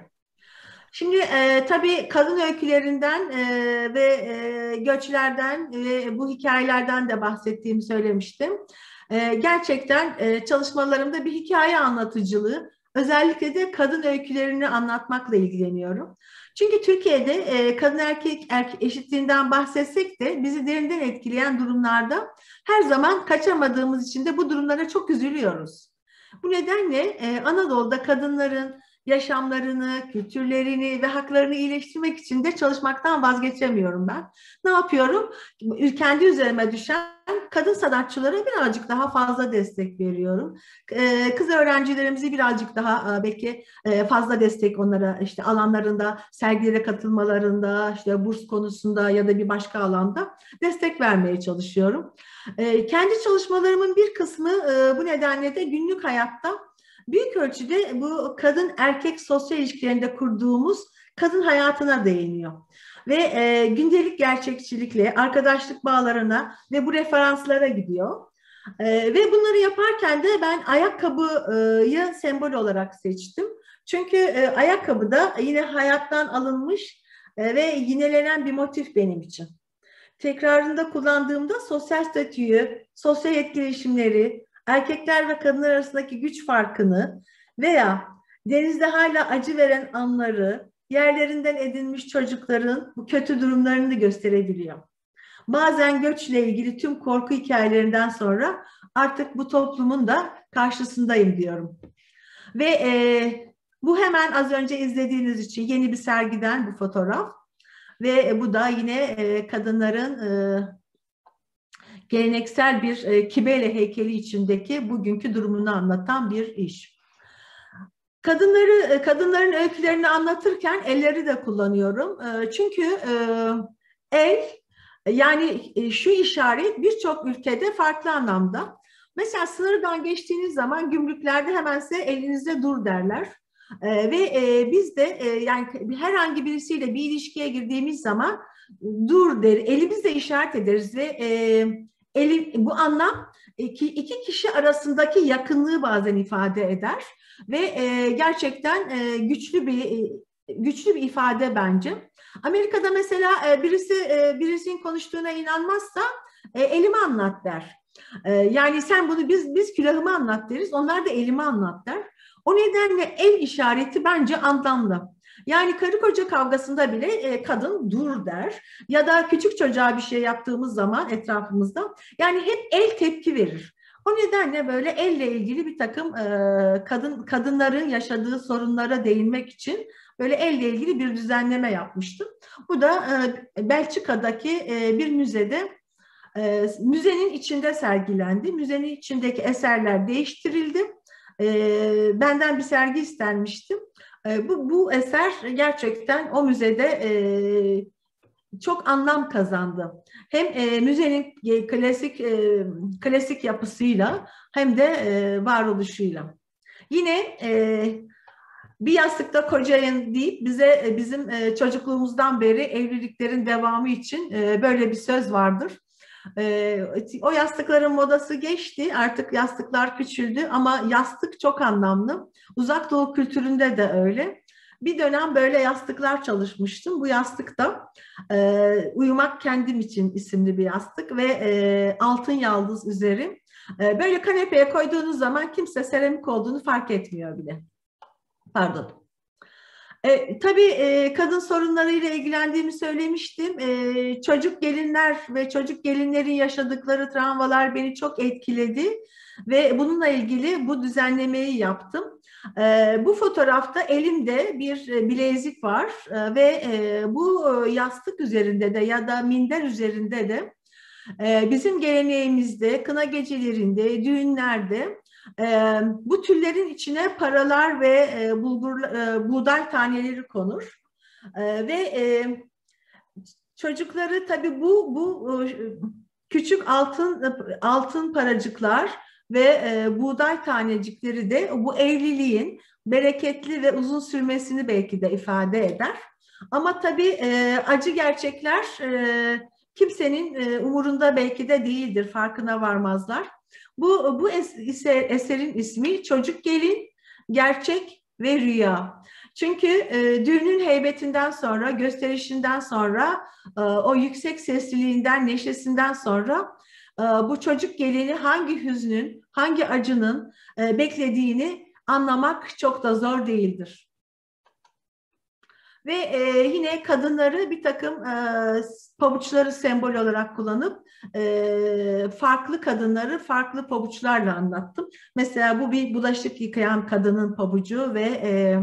Şimdi e, tabii kadın öykülerinden e, ve e, göçlerden ve bu hikayelerden de bahsettiğimi söylemiştim. E, gerçekten e, çalışmalarımda bir hikaye anlatıcılığı, özellikle de kadın öykülerini anlatmakla ilgileniyorum. Çünkü Türkiye'de e, kadın erkek, erkek eşitliğinden bahsetsek de bizi derinden etkileyen durumlarda her zaman kaçamadığımız için de bu durumlara çok üzülüyoruz. Bu nedenle e, Anadolu'da kadınların yaşamlarını, kültürlerini ve haklarını iyileştirmek için de çalışmaktan vazgeçemiyorum ben. Ne yapıyorum? Kendi üzerime düşen kadın sanatçılara birazcık daha fazla destek veriyorum. Kız öğrencilerimizi birazcık daha belki fazla destek onlara işte alanlarında, sergilere katılmalarında, işte burs konusunda ya da bir başka alanda destek vermeye çalışıyorum. Kendi çalışmalarımın bir kısmı bu nedenle de günlük hayatta büyük ölçüde bu kadın erkek sosyal ilişkilerinde kurduğumuz kadın hayatına değiniyor. Ve e, gündelik gerçekçilikle, arkadaşlık bağlarına ve bu referanslara gidiyor. E, ve bunları yaparken de ben ayakkabıyı sembol olarak seçtim. Çünkü e, ayakkabı da yine hayattan alınmış e, ve yinelenen bir motif benim için. Tekrarında kullandığımda sosyal statüyü, sosyal etkileşimleri, erkekler ve kadınlar arasındaki güç farkını veya denizde hala acı veren anları, yerlerinden edinmiş çocukların bu kötü durumlarını gösterebiliyor. Bazen göçle ilgili tüm korku hikayelerinden sonra artık bu toplumun da karşısındayım diyorum. Ve e, bu hemen az önce izlediğiniz için yeni bir sergiden bu fotoğraf. Ve bu da yine e, kadınların e, geleneksel bir e, Kibele heykeli içindeki bugünkü durumunu anlatan bir iş. Kadınları, kadınların öykülerini anlatırken elleri de kullanıyorum. E, çünkü e, el, yani e, şu işaret birçok ülkede farklı anlamda. Mesela sınırdan geçtiğiniz zaman gümrüklerde hemen size elinizde dur derler. E, ve e, biz de e, yani herhangi birisiyle bir ilişkiye girdiğimiz zaman dur der, elimizle işaret ederiz ve e, eli, bu anlam iki, iki kişi arasındaki yakınlığı bazen ifade eder ve e, gerçekten e, güçlü bir e, güçlü bir ifade bence. Amerika'da mesela e, birisi e, birisinin konuştuğuna inanmazsa e, elimi anlat der. E, yani sen bunu biz biz külahımı anlat deriz. Onlar da elimi anlat der. O nedenle el işareti bence anlamlı. Yani karı koca kavgasında bile e, kadın dur der. Ya da küçük çocuğa bir şey yaptığımız zaman etrafımızda yani hep el tepki verir. O nedenle böyle elle ilgili bir takım e, kadın kadınların yaşadığı sorunlara değinmek için böyle elle ilgili bir düzenleme yapmıştım. Bu da e, Belçika'daki e, bir müzede e, müzenin içinde sergilendi. Müzenin içindeki eserler değiştirildi. E, benden bir sergi istenmişti. E, bu, bu eser gerçekten o müzede e, çok anlam kazandı. Hem e, müzenin e, klasik e, klasik yapısıyla hem de e, varoluşuyla. Yine e, bir yastıkta kocayın deyip bize e, bizim e, çocukluğumuzdan beri evliliklerin devamı için e, böyle bir söz vardır. E, o yastıkların modası geçti. Artık yastıklar küçüldü ama yastık çok anlamlı. Uzak Doğu kültüründe de öyle. Bir dönem böyle yastıklar çalışmıştım. Bu yastık da e, Uyumak Kendim İçin isimli bir yastık ve e, altın yaldız üzeri. E, böyle kanepeye koyduğunuz zaman kimse seramik olduğunu fark etmiyor bile. Pardon. E, tabii e, kadın sorunlarıyla ilgilendiğimi söylemiştim. E, çocuk gelinler ve çocuk gelinlerin yaşadıkları travmalar beni çok etkiledi ve bununla ilgili bu düzenlemeyi yaptım. E, bu fotoğrafta elimde bir bilezik var e, ve e, bu yastık üzerinde de ya da minder üzerinde de e, bizim geleneğimizde, kına gecelerinde, düğünlerde e, bu tüllerin içine paralar ve e, bulgur, e, buğday taneleri konur e, ve e, çocukları tabii bu bu e, küçük altın altın paracıklar ve e, buğday tanecikleri de bu evliliğin bereketli ve uzun sürmesini belki de ifade eder. Ama tabii e, acı gerçekler e, kimsenin e, umurunda belki de değildir, farkına varmazlar. Bu, bu eser, eserin ismi Çocuk Gelin, Gerçek ve Rüya. Çünkü e, düğünün heybetinden sonra, gösterişinden sonra, e, o yüksek sesliliğinden, neşesinden sonra e, bu çocuk gelini hangi hüznün, hangi acının e, beklediğini anlamak çok da zor değildir. Ve e, yine kadınları bir takım e, pabuçları sembol olarak kullanıp e, farklı kadınları farklı pabuçlarla anlattım. Mesela bu bir bulaşık yıkayan kadının pabucu ve e,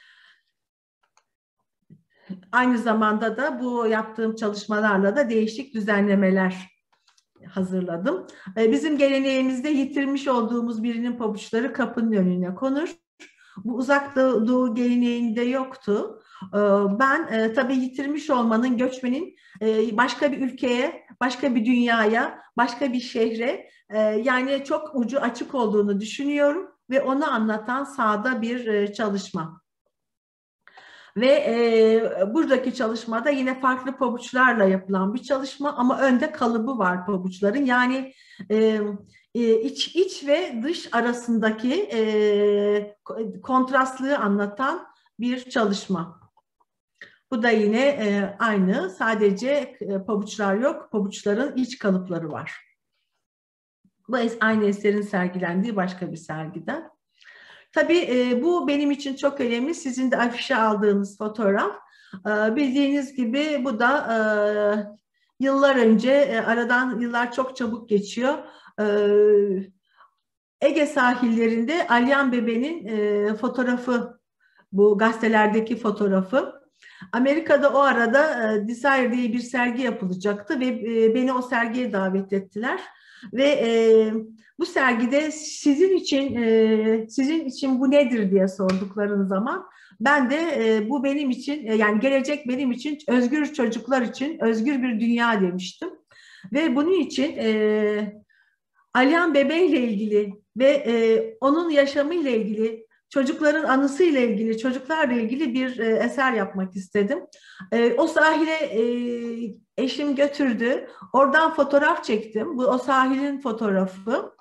aynı zamanda da bu yaptığım çalışmalarla da değişik düzenlemeler hazırladım. E, bizim geleneğimizde yitirmiş olduğumuz birinin pabuçları kapının önüne konur. Bu Uzak Doğu geleneğinde yoktu. Ben e, tabii yitirmiş olmanın, göçmenin e, başka bir ülkeye, başka bir dünyaya, başka bir şehre e, yani çok ucu açık olduğunu düşünüyorum ve onu anlatan sahada bir e, çalışma. Ve e, buradaki çalışmada yine farklı pabuçlarla yapılan bir çalışma ama önde kalıbı var pabuçların. Yani e, iç, iç ve dış arasındaki e, kontrastlığı anlatan bir çalışma. Bu da yine e, aynı, sadece e, pabuçlar yok, pabuçların iç kalıpları var. Bu es, aynı eserin sergilendiği başka bir sergide. Tabii e, bu benim için çok önemli. Sizin de afişe aldığınız fotoğraf. E, bildiğiniz gibi bu da e, yıllar önce, e, aradan yıllar çok çabuk geçiyor. E, Ege sahillerinde Alyan Bebe'nin e, fotoğrafı, bu gazetelerdeki fotoğrafı. Amerika'da o arada e, Desire diye bir sergi yapılacaktı ve e, beni o sergiye davet ettiler. Ve e, bu sergide sizin için e, sizin için bu nedir diye sordukları zaman ben de e, bu benim için e, yani gelecek benim için özgür çocuklar için özgür bir dünya demiştim. Ve bunun için e, Alyan Bebe ile ilgili ve e, onun yaşamıyla ilgili, çocukların anısıyla ilgili, çocuklarla ilgili bir e, eser yapmak istedim. E, o sahile e, eşim götürdü. Oradan fotoğraf çektim. Bu o sahilin fotoğrafı.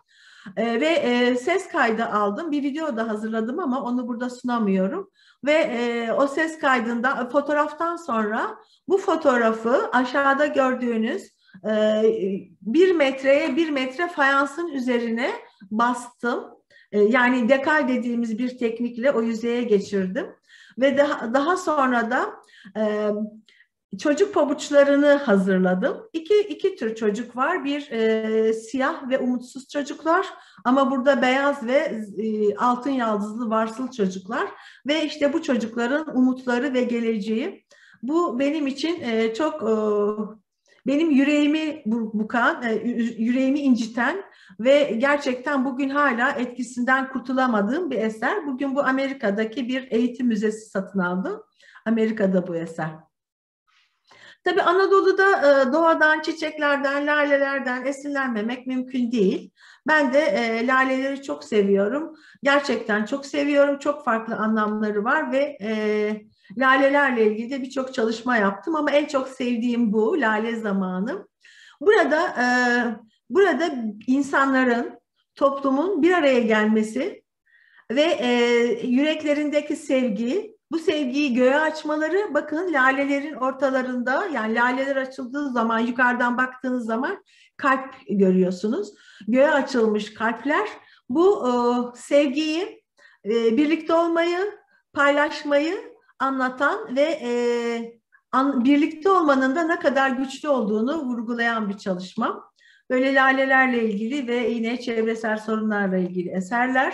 E, ve e, ses kaydı aldım. Bir video da hazırladım ama onu burada sunamıyorum. Ve e, o ses kaydında, fotoğraftan sonra bu fotoğrafı aşağıda gördüğünüz e, bir metreye bir metre fayansın üzerine bastım. E, yani dekal dediğimiz bir teknikle o yüzeye geçirdim. Ve daha, daha sonra da e, çocuk pabuçlarını hazırladım. İki, iki tür çocuk var. Bir e, siyah ve umutsuz çocuklar ama burada beyaz ve e, altın yaldızlı varsıl çocuklar. Ve işte bu çocukların umutları ve geleceği. Bu benim için e, çok e, benim yüreğimi bukan, e, yüreğimi inciten ve gerçekten bugün hala etkisinden kurtulamadığım bir eser. Bugün bu Amerika'daki bir eğitim müzesi satın aldım. Amerika'da bu eser. Tabii Anadolu'da e, doğadan, çiçeklerden, lalelerden esinlenmemek mümkün değil. Ben de e, laleleri çok seviyorum. Gerçekten çok seviyorum. Çok farklı anlamları var ve e, lalelerle ilgili de birçok çalışma yaptım ama en çok sevdiğim bu, Lale Zamanı. Burada e, burada insanların, toplumun bir araya gelmesi ve e, yüreklerindeki sevgi, bu sevgiyi göğe açmaları, bakın lalelerin ortalarında, yani laleler açıldığı zaman, yukarıdan baktığınız zaman kalp görüyorsunuz. Göğe açılmış kalpler bu e, sevgiyi, e, birlikte olmayı, paylaşmayı anlatan ve e, an, birlikte olmanın da ne kadar güçlü olduğunu vurgulayan bir çalışma. Böyle lalelerle ilgili ve yine çevresel sorunlarla ilgili eserler.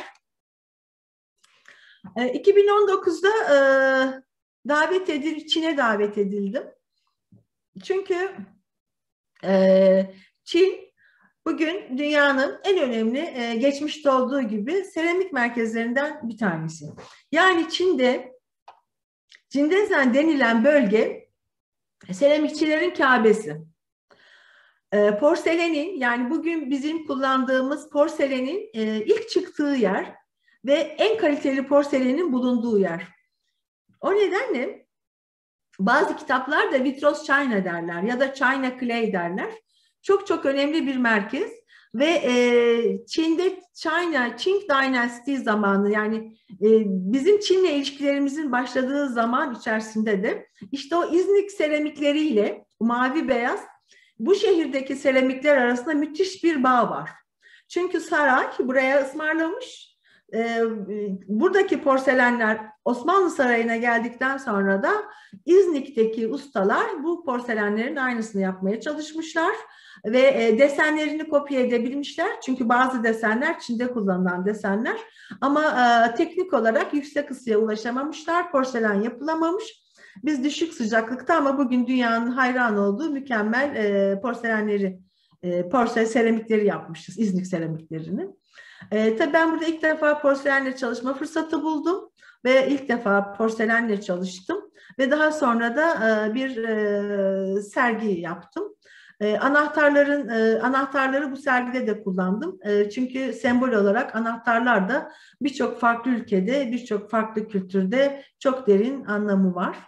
iki bin on dokuzda e, davet edil, Çin'e davet edildim. Çünkü e, Çin bugün dünyanın en önemli, e, geçmişte olduğu gibi seramik merkezlerinden bir tanesi. Yani Çin'de, Cindezen denilen bölge seramikçilerin Kabe'si. E, porselenin, yani bugün bizim kullandığımız porselenin e, ilk çıktığı yer ve en kaliteli porselenin bulunduğu yer. O nedenle bazı kitaplarda Vitros China derler ya da China Clay derler. Çok çok önemli bir merkez ve e, Çin'de China, Qing Dynasty zamanı, yani e, bizim Çin'le ilişkilerimizin başladığı zaman içerisinde de işte o İznik seramikleriyle mavi beyaz bu şehirdeki seramikler arasında müthiş bir bağ var. Çünkü saray buraya ısmarlamış. Ee, buradaki porselenler Osmanlı Sarayı'na geldikten sonra da İznik'teki ustalar bu porselenlerin aynısını yapmaya çalışmışlar ve e, desenlerini kopya edebilmişler. Çünkü bazı desenler Çin'de kullanılan desenler ama e, teknik olarak yüksek ısıya ulaşamamışlar, porselen yapılamamış. Biz düşük sıcaklıkta ama bugün dünyanın hayran olduğu mükemmel e, porselenleri, e, porselen seramikleri yapmışız, İznik seramiklerini. E, tabii ben burada ilk defa porselenle çalışma fırsatı buldum ve ilk defa porselenle çalıştım ve daha sonra da e, bir e, sergi yaptım. E, anahtarların e, anahtarları bu sergide de kullandım. E, çünkü sembol olarak anahtarlar da birçok farklı ülkede, birçok farklı kültürde çok derin anlamı var.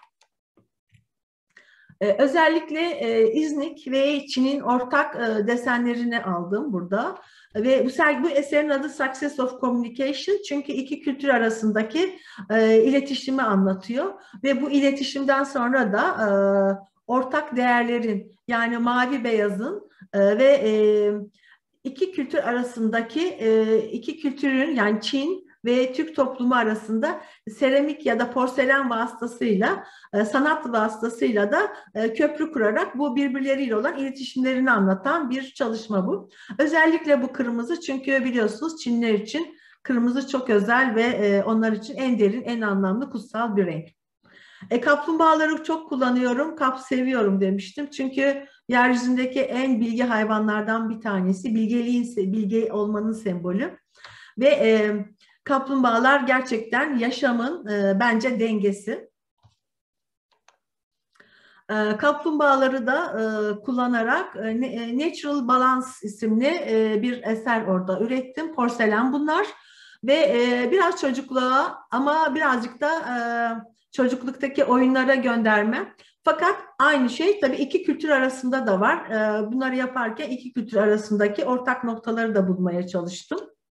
Ee, özellikle e, İznik ve Çin'in ortak e, desenlerini aldım burada. Ve bu sergi, bu eserin adı Success of Communication, çünkü iki kültür arasındaki e, iletişimi anlatıyor. Ve bu iletişimden sonra da e, ortak değerlerin, yani mavi beyazın e, ve e, iki kültür arasındaki e, iki kültürün, yani Çin ve Türk toplumu arasında seramik ya da porselen vasıtasıyla, sanat vasıtasıyla da köprü kurarak bu birbirleriyle olan iletişimlerini anlatan bir çalışma bu. Özellikle bu kırmızı, çünkü biliyorsunuz Çinliler için kırmızı çok özel ve onlar için en derin, en anlamlı, kutsal bir renk. E, kaplumbağaları çok kullanıyorum, kap seviyorum demiştim. Çünkü yeryüzündeki en bilge hayvanlardan bir tanesi, bilgeliğin, bilge olmanın sembolü. Ve e, kaplumbağalar gerçekten yaşamın e, bence dengesi. E, kaplumbağaları da e, kullanarak e, Natural Balance isimli e, bir eser orada ürettim. Porselen bunlar. Ve e, biraz çocukluğa ama birazcık da e, çocukluktaki oyunlara gönderme. Fakat aynı şey tabii iki kültür arasında da var. E, bunları yaparken iki kültür arasındaki ortak noktaları da bulmaya çalıştım.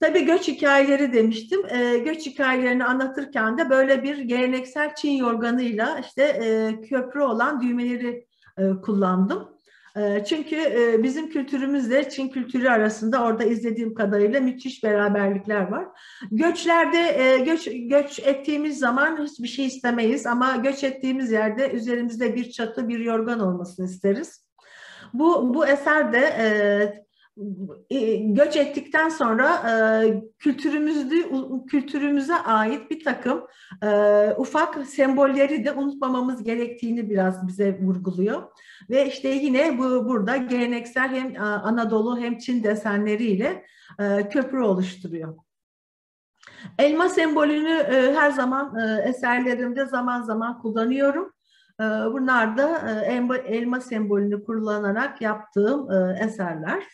Tabii göç hikayeleri demiştim. E, göç hikayelerini anlatırken de böyle bir geleneksel Çin yorganıyla işte e, köprü olan düğmeleri e, kullandım. E, çünkü e, bizim kültürümüzle Çin kültürü arasında orada izlediğim kadarıyla müthiş beraberlikler var. Göçlerde e, göç göç ettiğimiz zaman hiçbir şey istemeyiz ama göç ettiğimiz yerde üzerimizde bir çatı, bir yorgan olmasını isteriz. Bu bu eser de e, göç ettikten sonra e, kültürümüzü kültürümüze ait bir takım e, ufak sembolleri de unutmamamız gerektiğini biraz bize vurguluyor. Ve işte yine bu burada geleneksel hem Anadolu hem Çin desenleriyle e, köprü oluşturuyor. Elma sembolünü e, her zaman e, eserlerimde zaman zaman kullanıyorum. E, bunlar da e, elma, elma sembolünü kullanarak yaptığım e, eserler.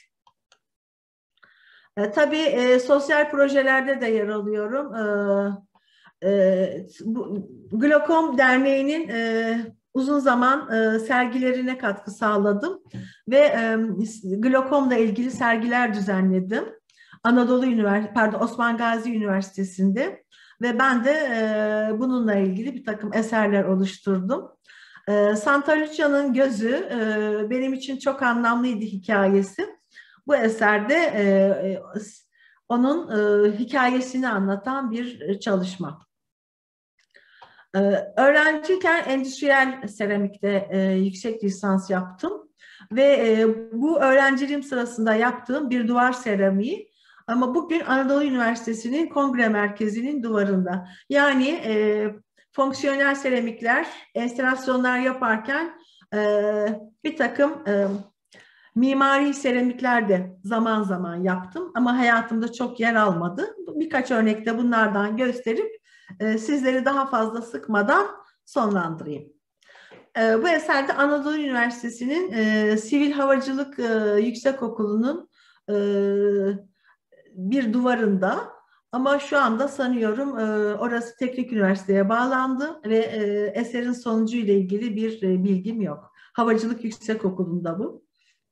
E, tabii e, sosyal projelerde de yer alıyorum. E, e, bu, Glokom Derneği'nin e, uzun zaman e, sergilerine katkı sağladım ve e, Glokom'la ilgili sergiler düzenledim. Anadolu Üniversitesi, pardon Osman Gazi Üniversitesi'nde ve ben de e, bununla ilgili bir takım eserler oluşturdum. E, Santa Lucia'nın Gözü e, benim için çok anlamlıydı hikayesi. Bu eserde e, e, onun e, hikayesini anlatan bir çalışma. E, öğrenciyken endüstriyel seramikte e, yüksek lisans yaptım ve e, bu öğrenciliğim sırasında yaptığım bir duvar seramiği ama bugün Anadolu Üniversitesi'nin kongre merkezinin duvarında. Yani e, fonksiyonel seramikler, enstalasyonlar yaparken e, bir takım e, mimari seramikler de zaman zaman yaptım ama hayatımda çok yer almadı. Birkaç örnekte bunlardan gösterip e, sizleri daha fazla sıkmadan sonlandırayım. E, bu eserde Anadolu Üniversitesi'nin e, Sivil Havacılık e, Yüksekokulu'nun e, bir duvarında ama şu anda sanıyorum e, orası Teknik Üniversiteye bağlandı ve e, eserin sonucu ile ilgili bir e, bilgim yok. Havacılık Yüksekokulu'nda bu.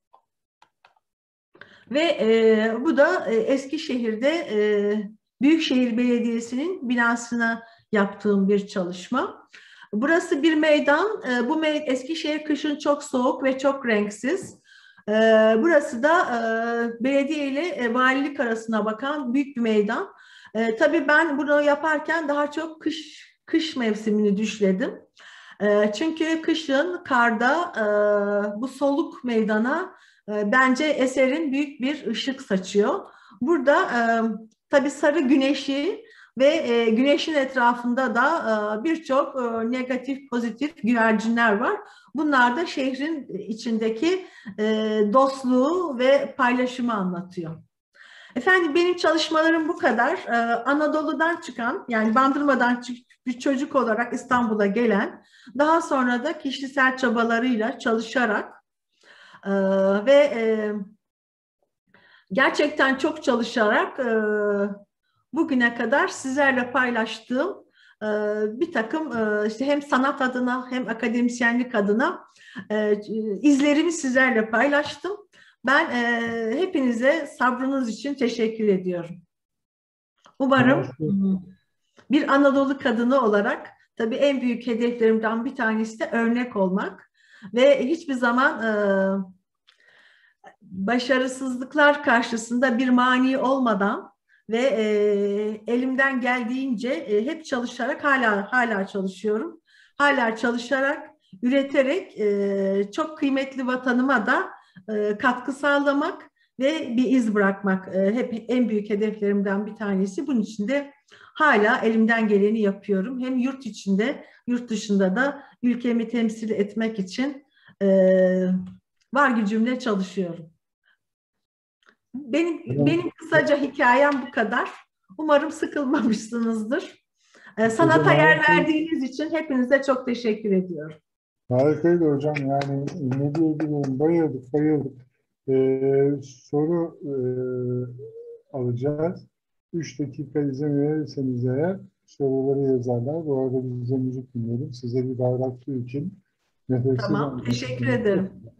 Ve e, bu da e, Eskişehir'de e, Büyükşehir Belediyesi'nin binasına yaptığım bir çalışma. Burası bir meydan. E, bu me Eskişehir kışın çok soğuk ve çok renksiz. E, burası da e, belediye ile e, valilik arasına bakan büyük bir meydan. E, tabii ben bunu yaparken daha çok kış kış mevsimini düşledim. E, çünkü kışın karda e, bu soluk meydana bence eserin büyük bir ışık saçıyor. Burada e, tabii sarı güneşi ve e, güneşin etrafında da e, birçok e, negatif, pozitif güvercinler var. Bunlar da şehrin içindeki e, dostluğu ve paylaşımı anlatıyor. Efendim benim çalışmalarım bu kadar. Ee, Anadolu'dan çıkan, yani Bandırma'dan bir çocuk olarak İstanbul'a gelen, daha sonra da kişisel çabalarıyla çalışarak Ee, ve e, gerçekten çok çalışarak e, bugüne kadar sizlerle paylaştığım e, bir takım e, işte hem sanat adına hem akademisyenlik adına e, izlerimi sizlerle paylaştım. Ben e, hepinize sabrınız için teşekkür ediyorum. Umarım bir Anadolu kadını olarak tabii en büyük hedeflerimden bir tanesi de örnek olmak ve hiçbir zaman e, başarısızlıklar karşısında bir mani olmadan ve e, elimden geldiğince e, hep çalışarak hala hala çalışıyorum. Hala çalışarak, üreterek e, çok kıymetli vatanıma da e, katkı sağlamak ve bir iz bırakmak e, hep en büyük hedeflerimden bir tanesi. Bunun için de hala elimden geleni yapıyorum. Hem yurt içinde, yurt dışında da ülkemi temsil etmek için e, var gücümle çalışıyorum. Benim, benim kısaca hikayem bu kadar. Umarım sıkılmamışsınızdır. Ee, sanata yer verdiğiniz için hepinize çok teşekkür ediyorum. Harikaydı hocam. Yani ne diyebilirim? Bayıldık, bayıldık. Ee, soru e, alacağız. Üç dakika izin verirseniz eğer soruları yazarlar. Bu arada biz de müzik dinleyelim. Size bir bardak su için. Tamam, teşekkür ederim.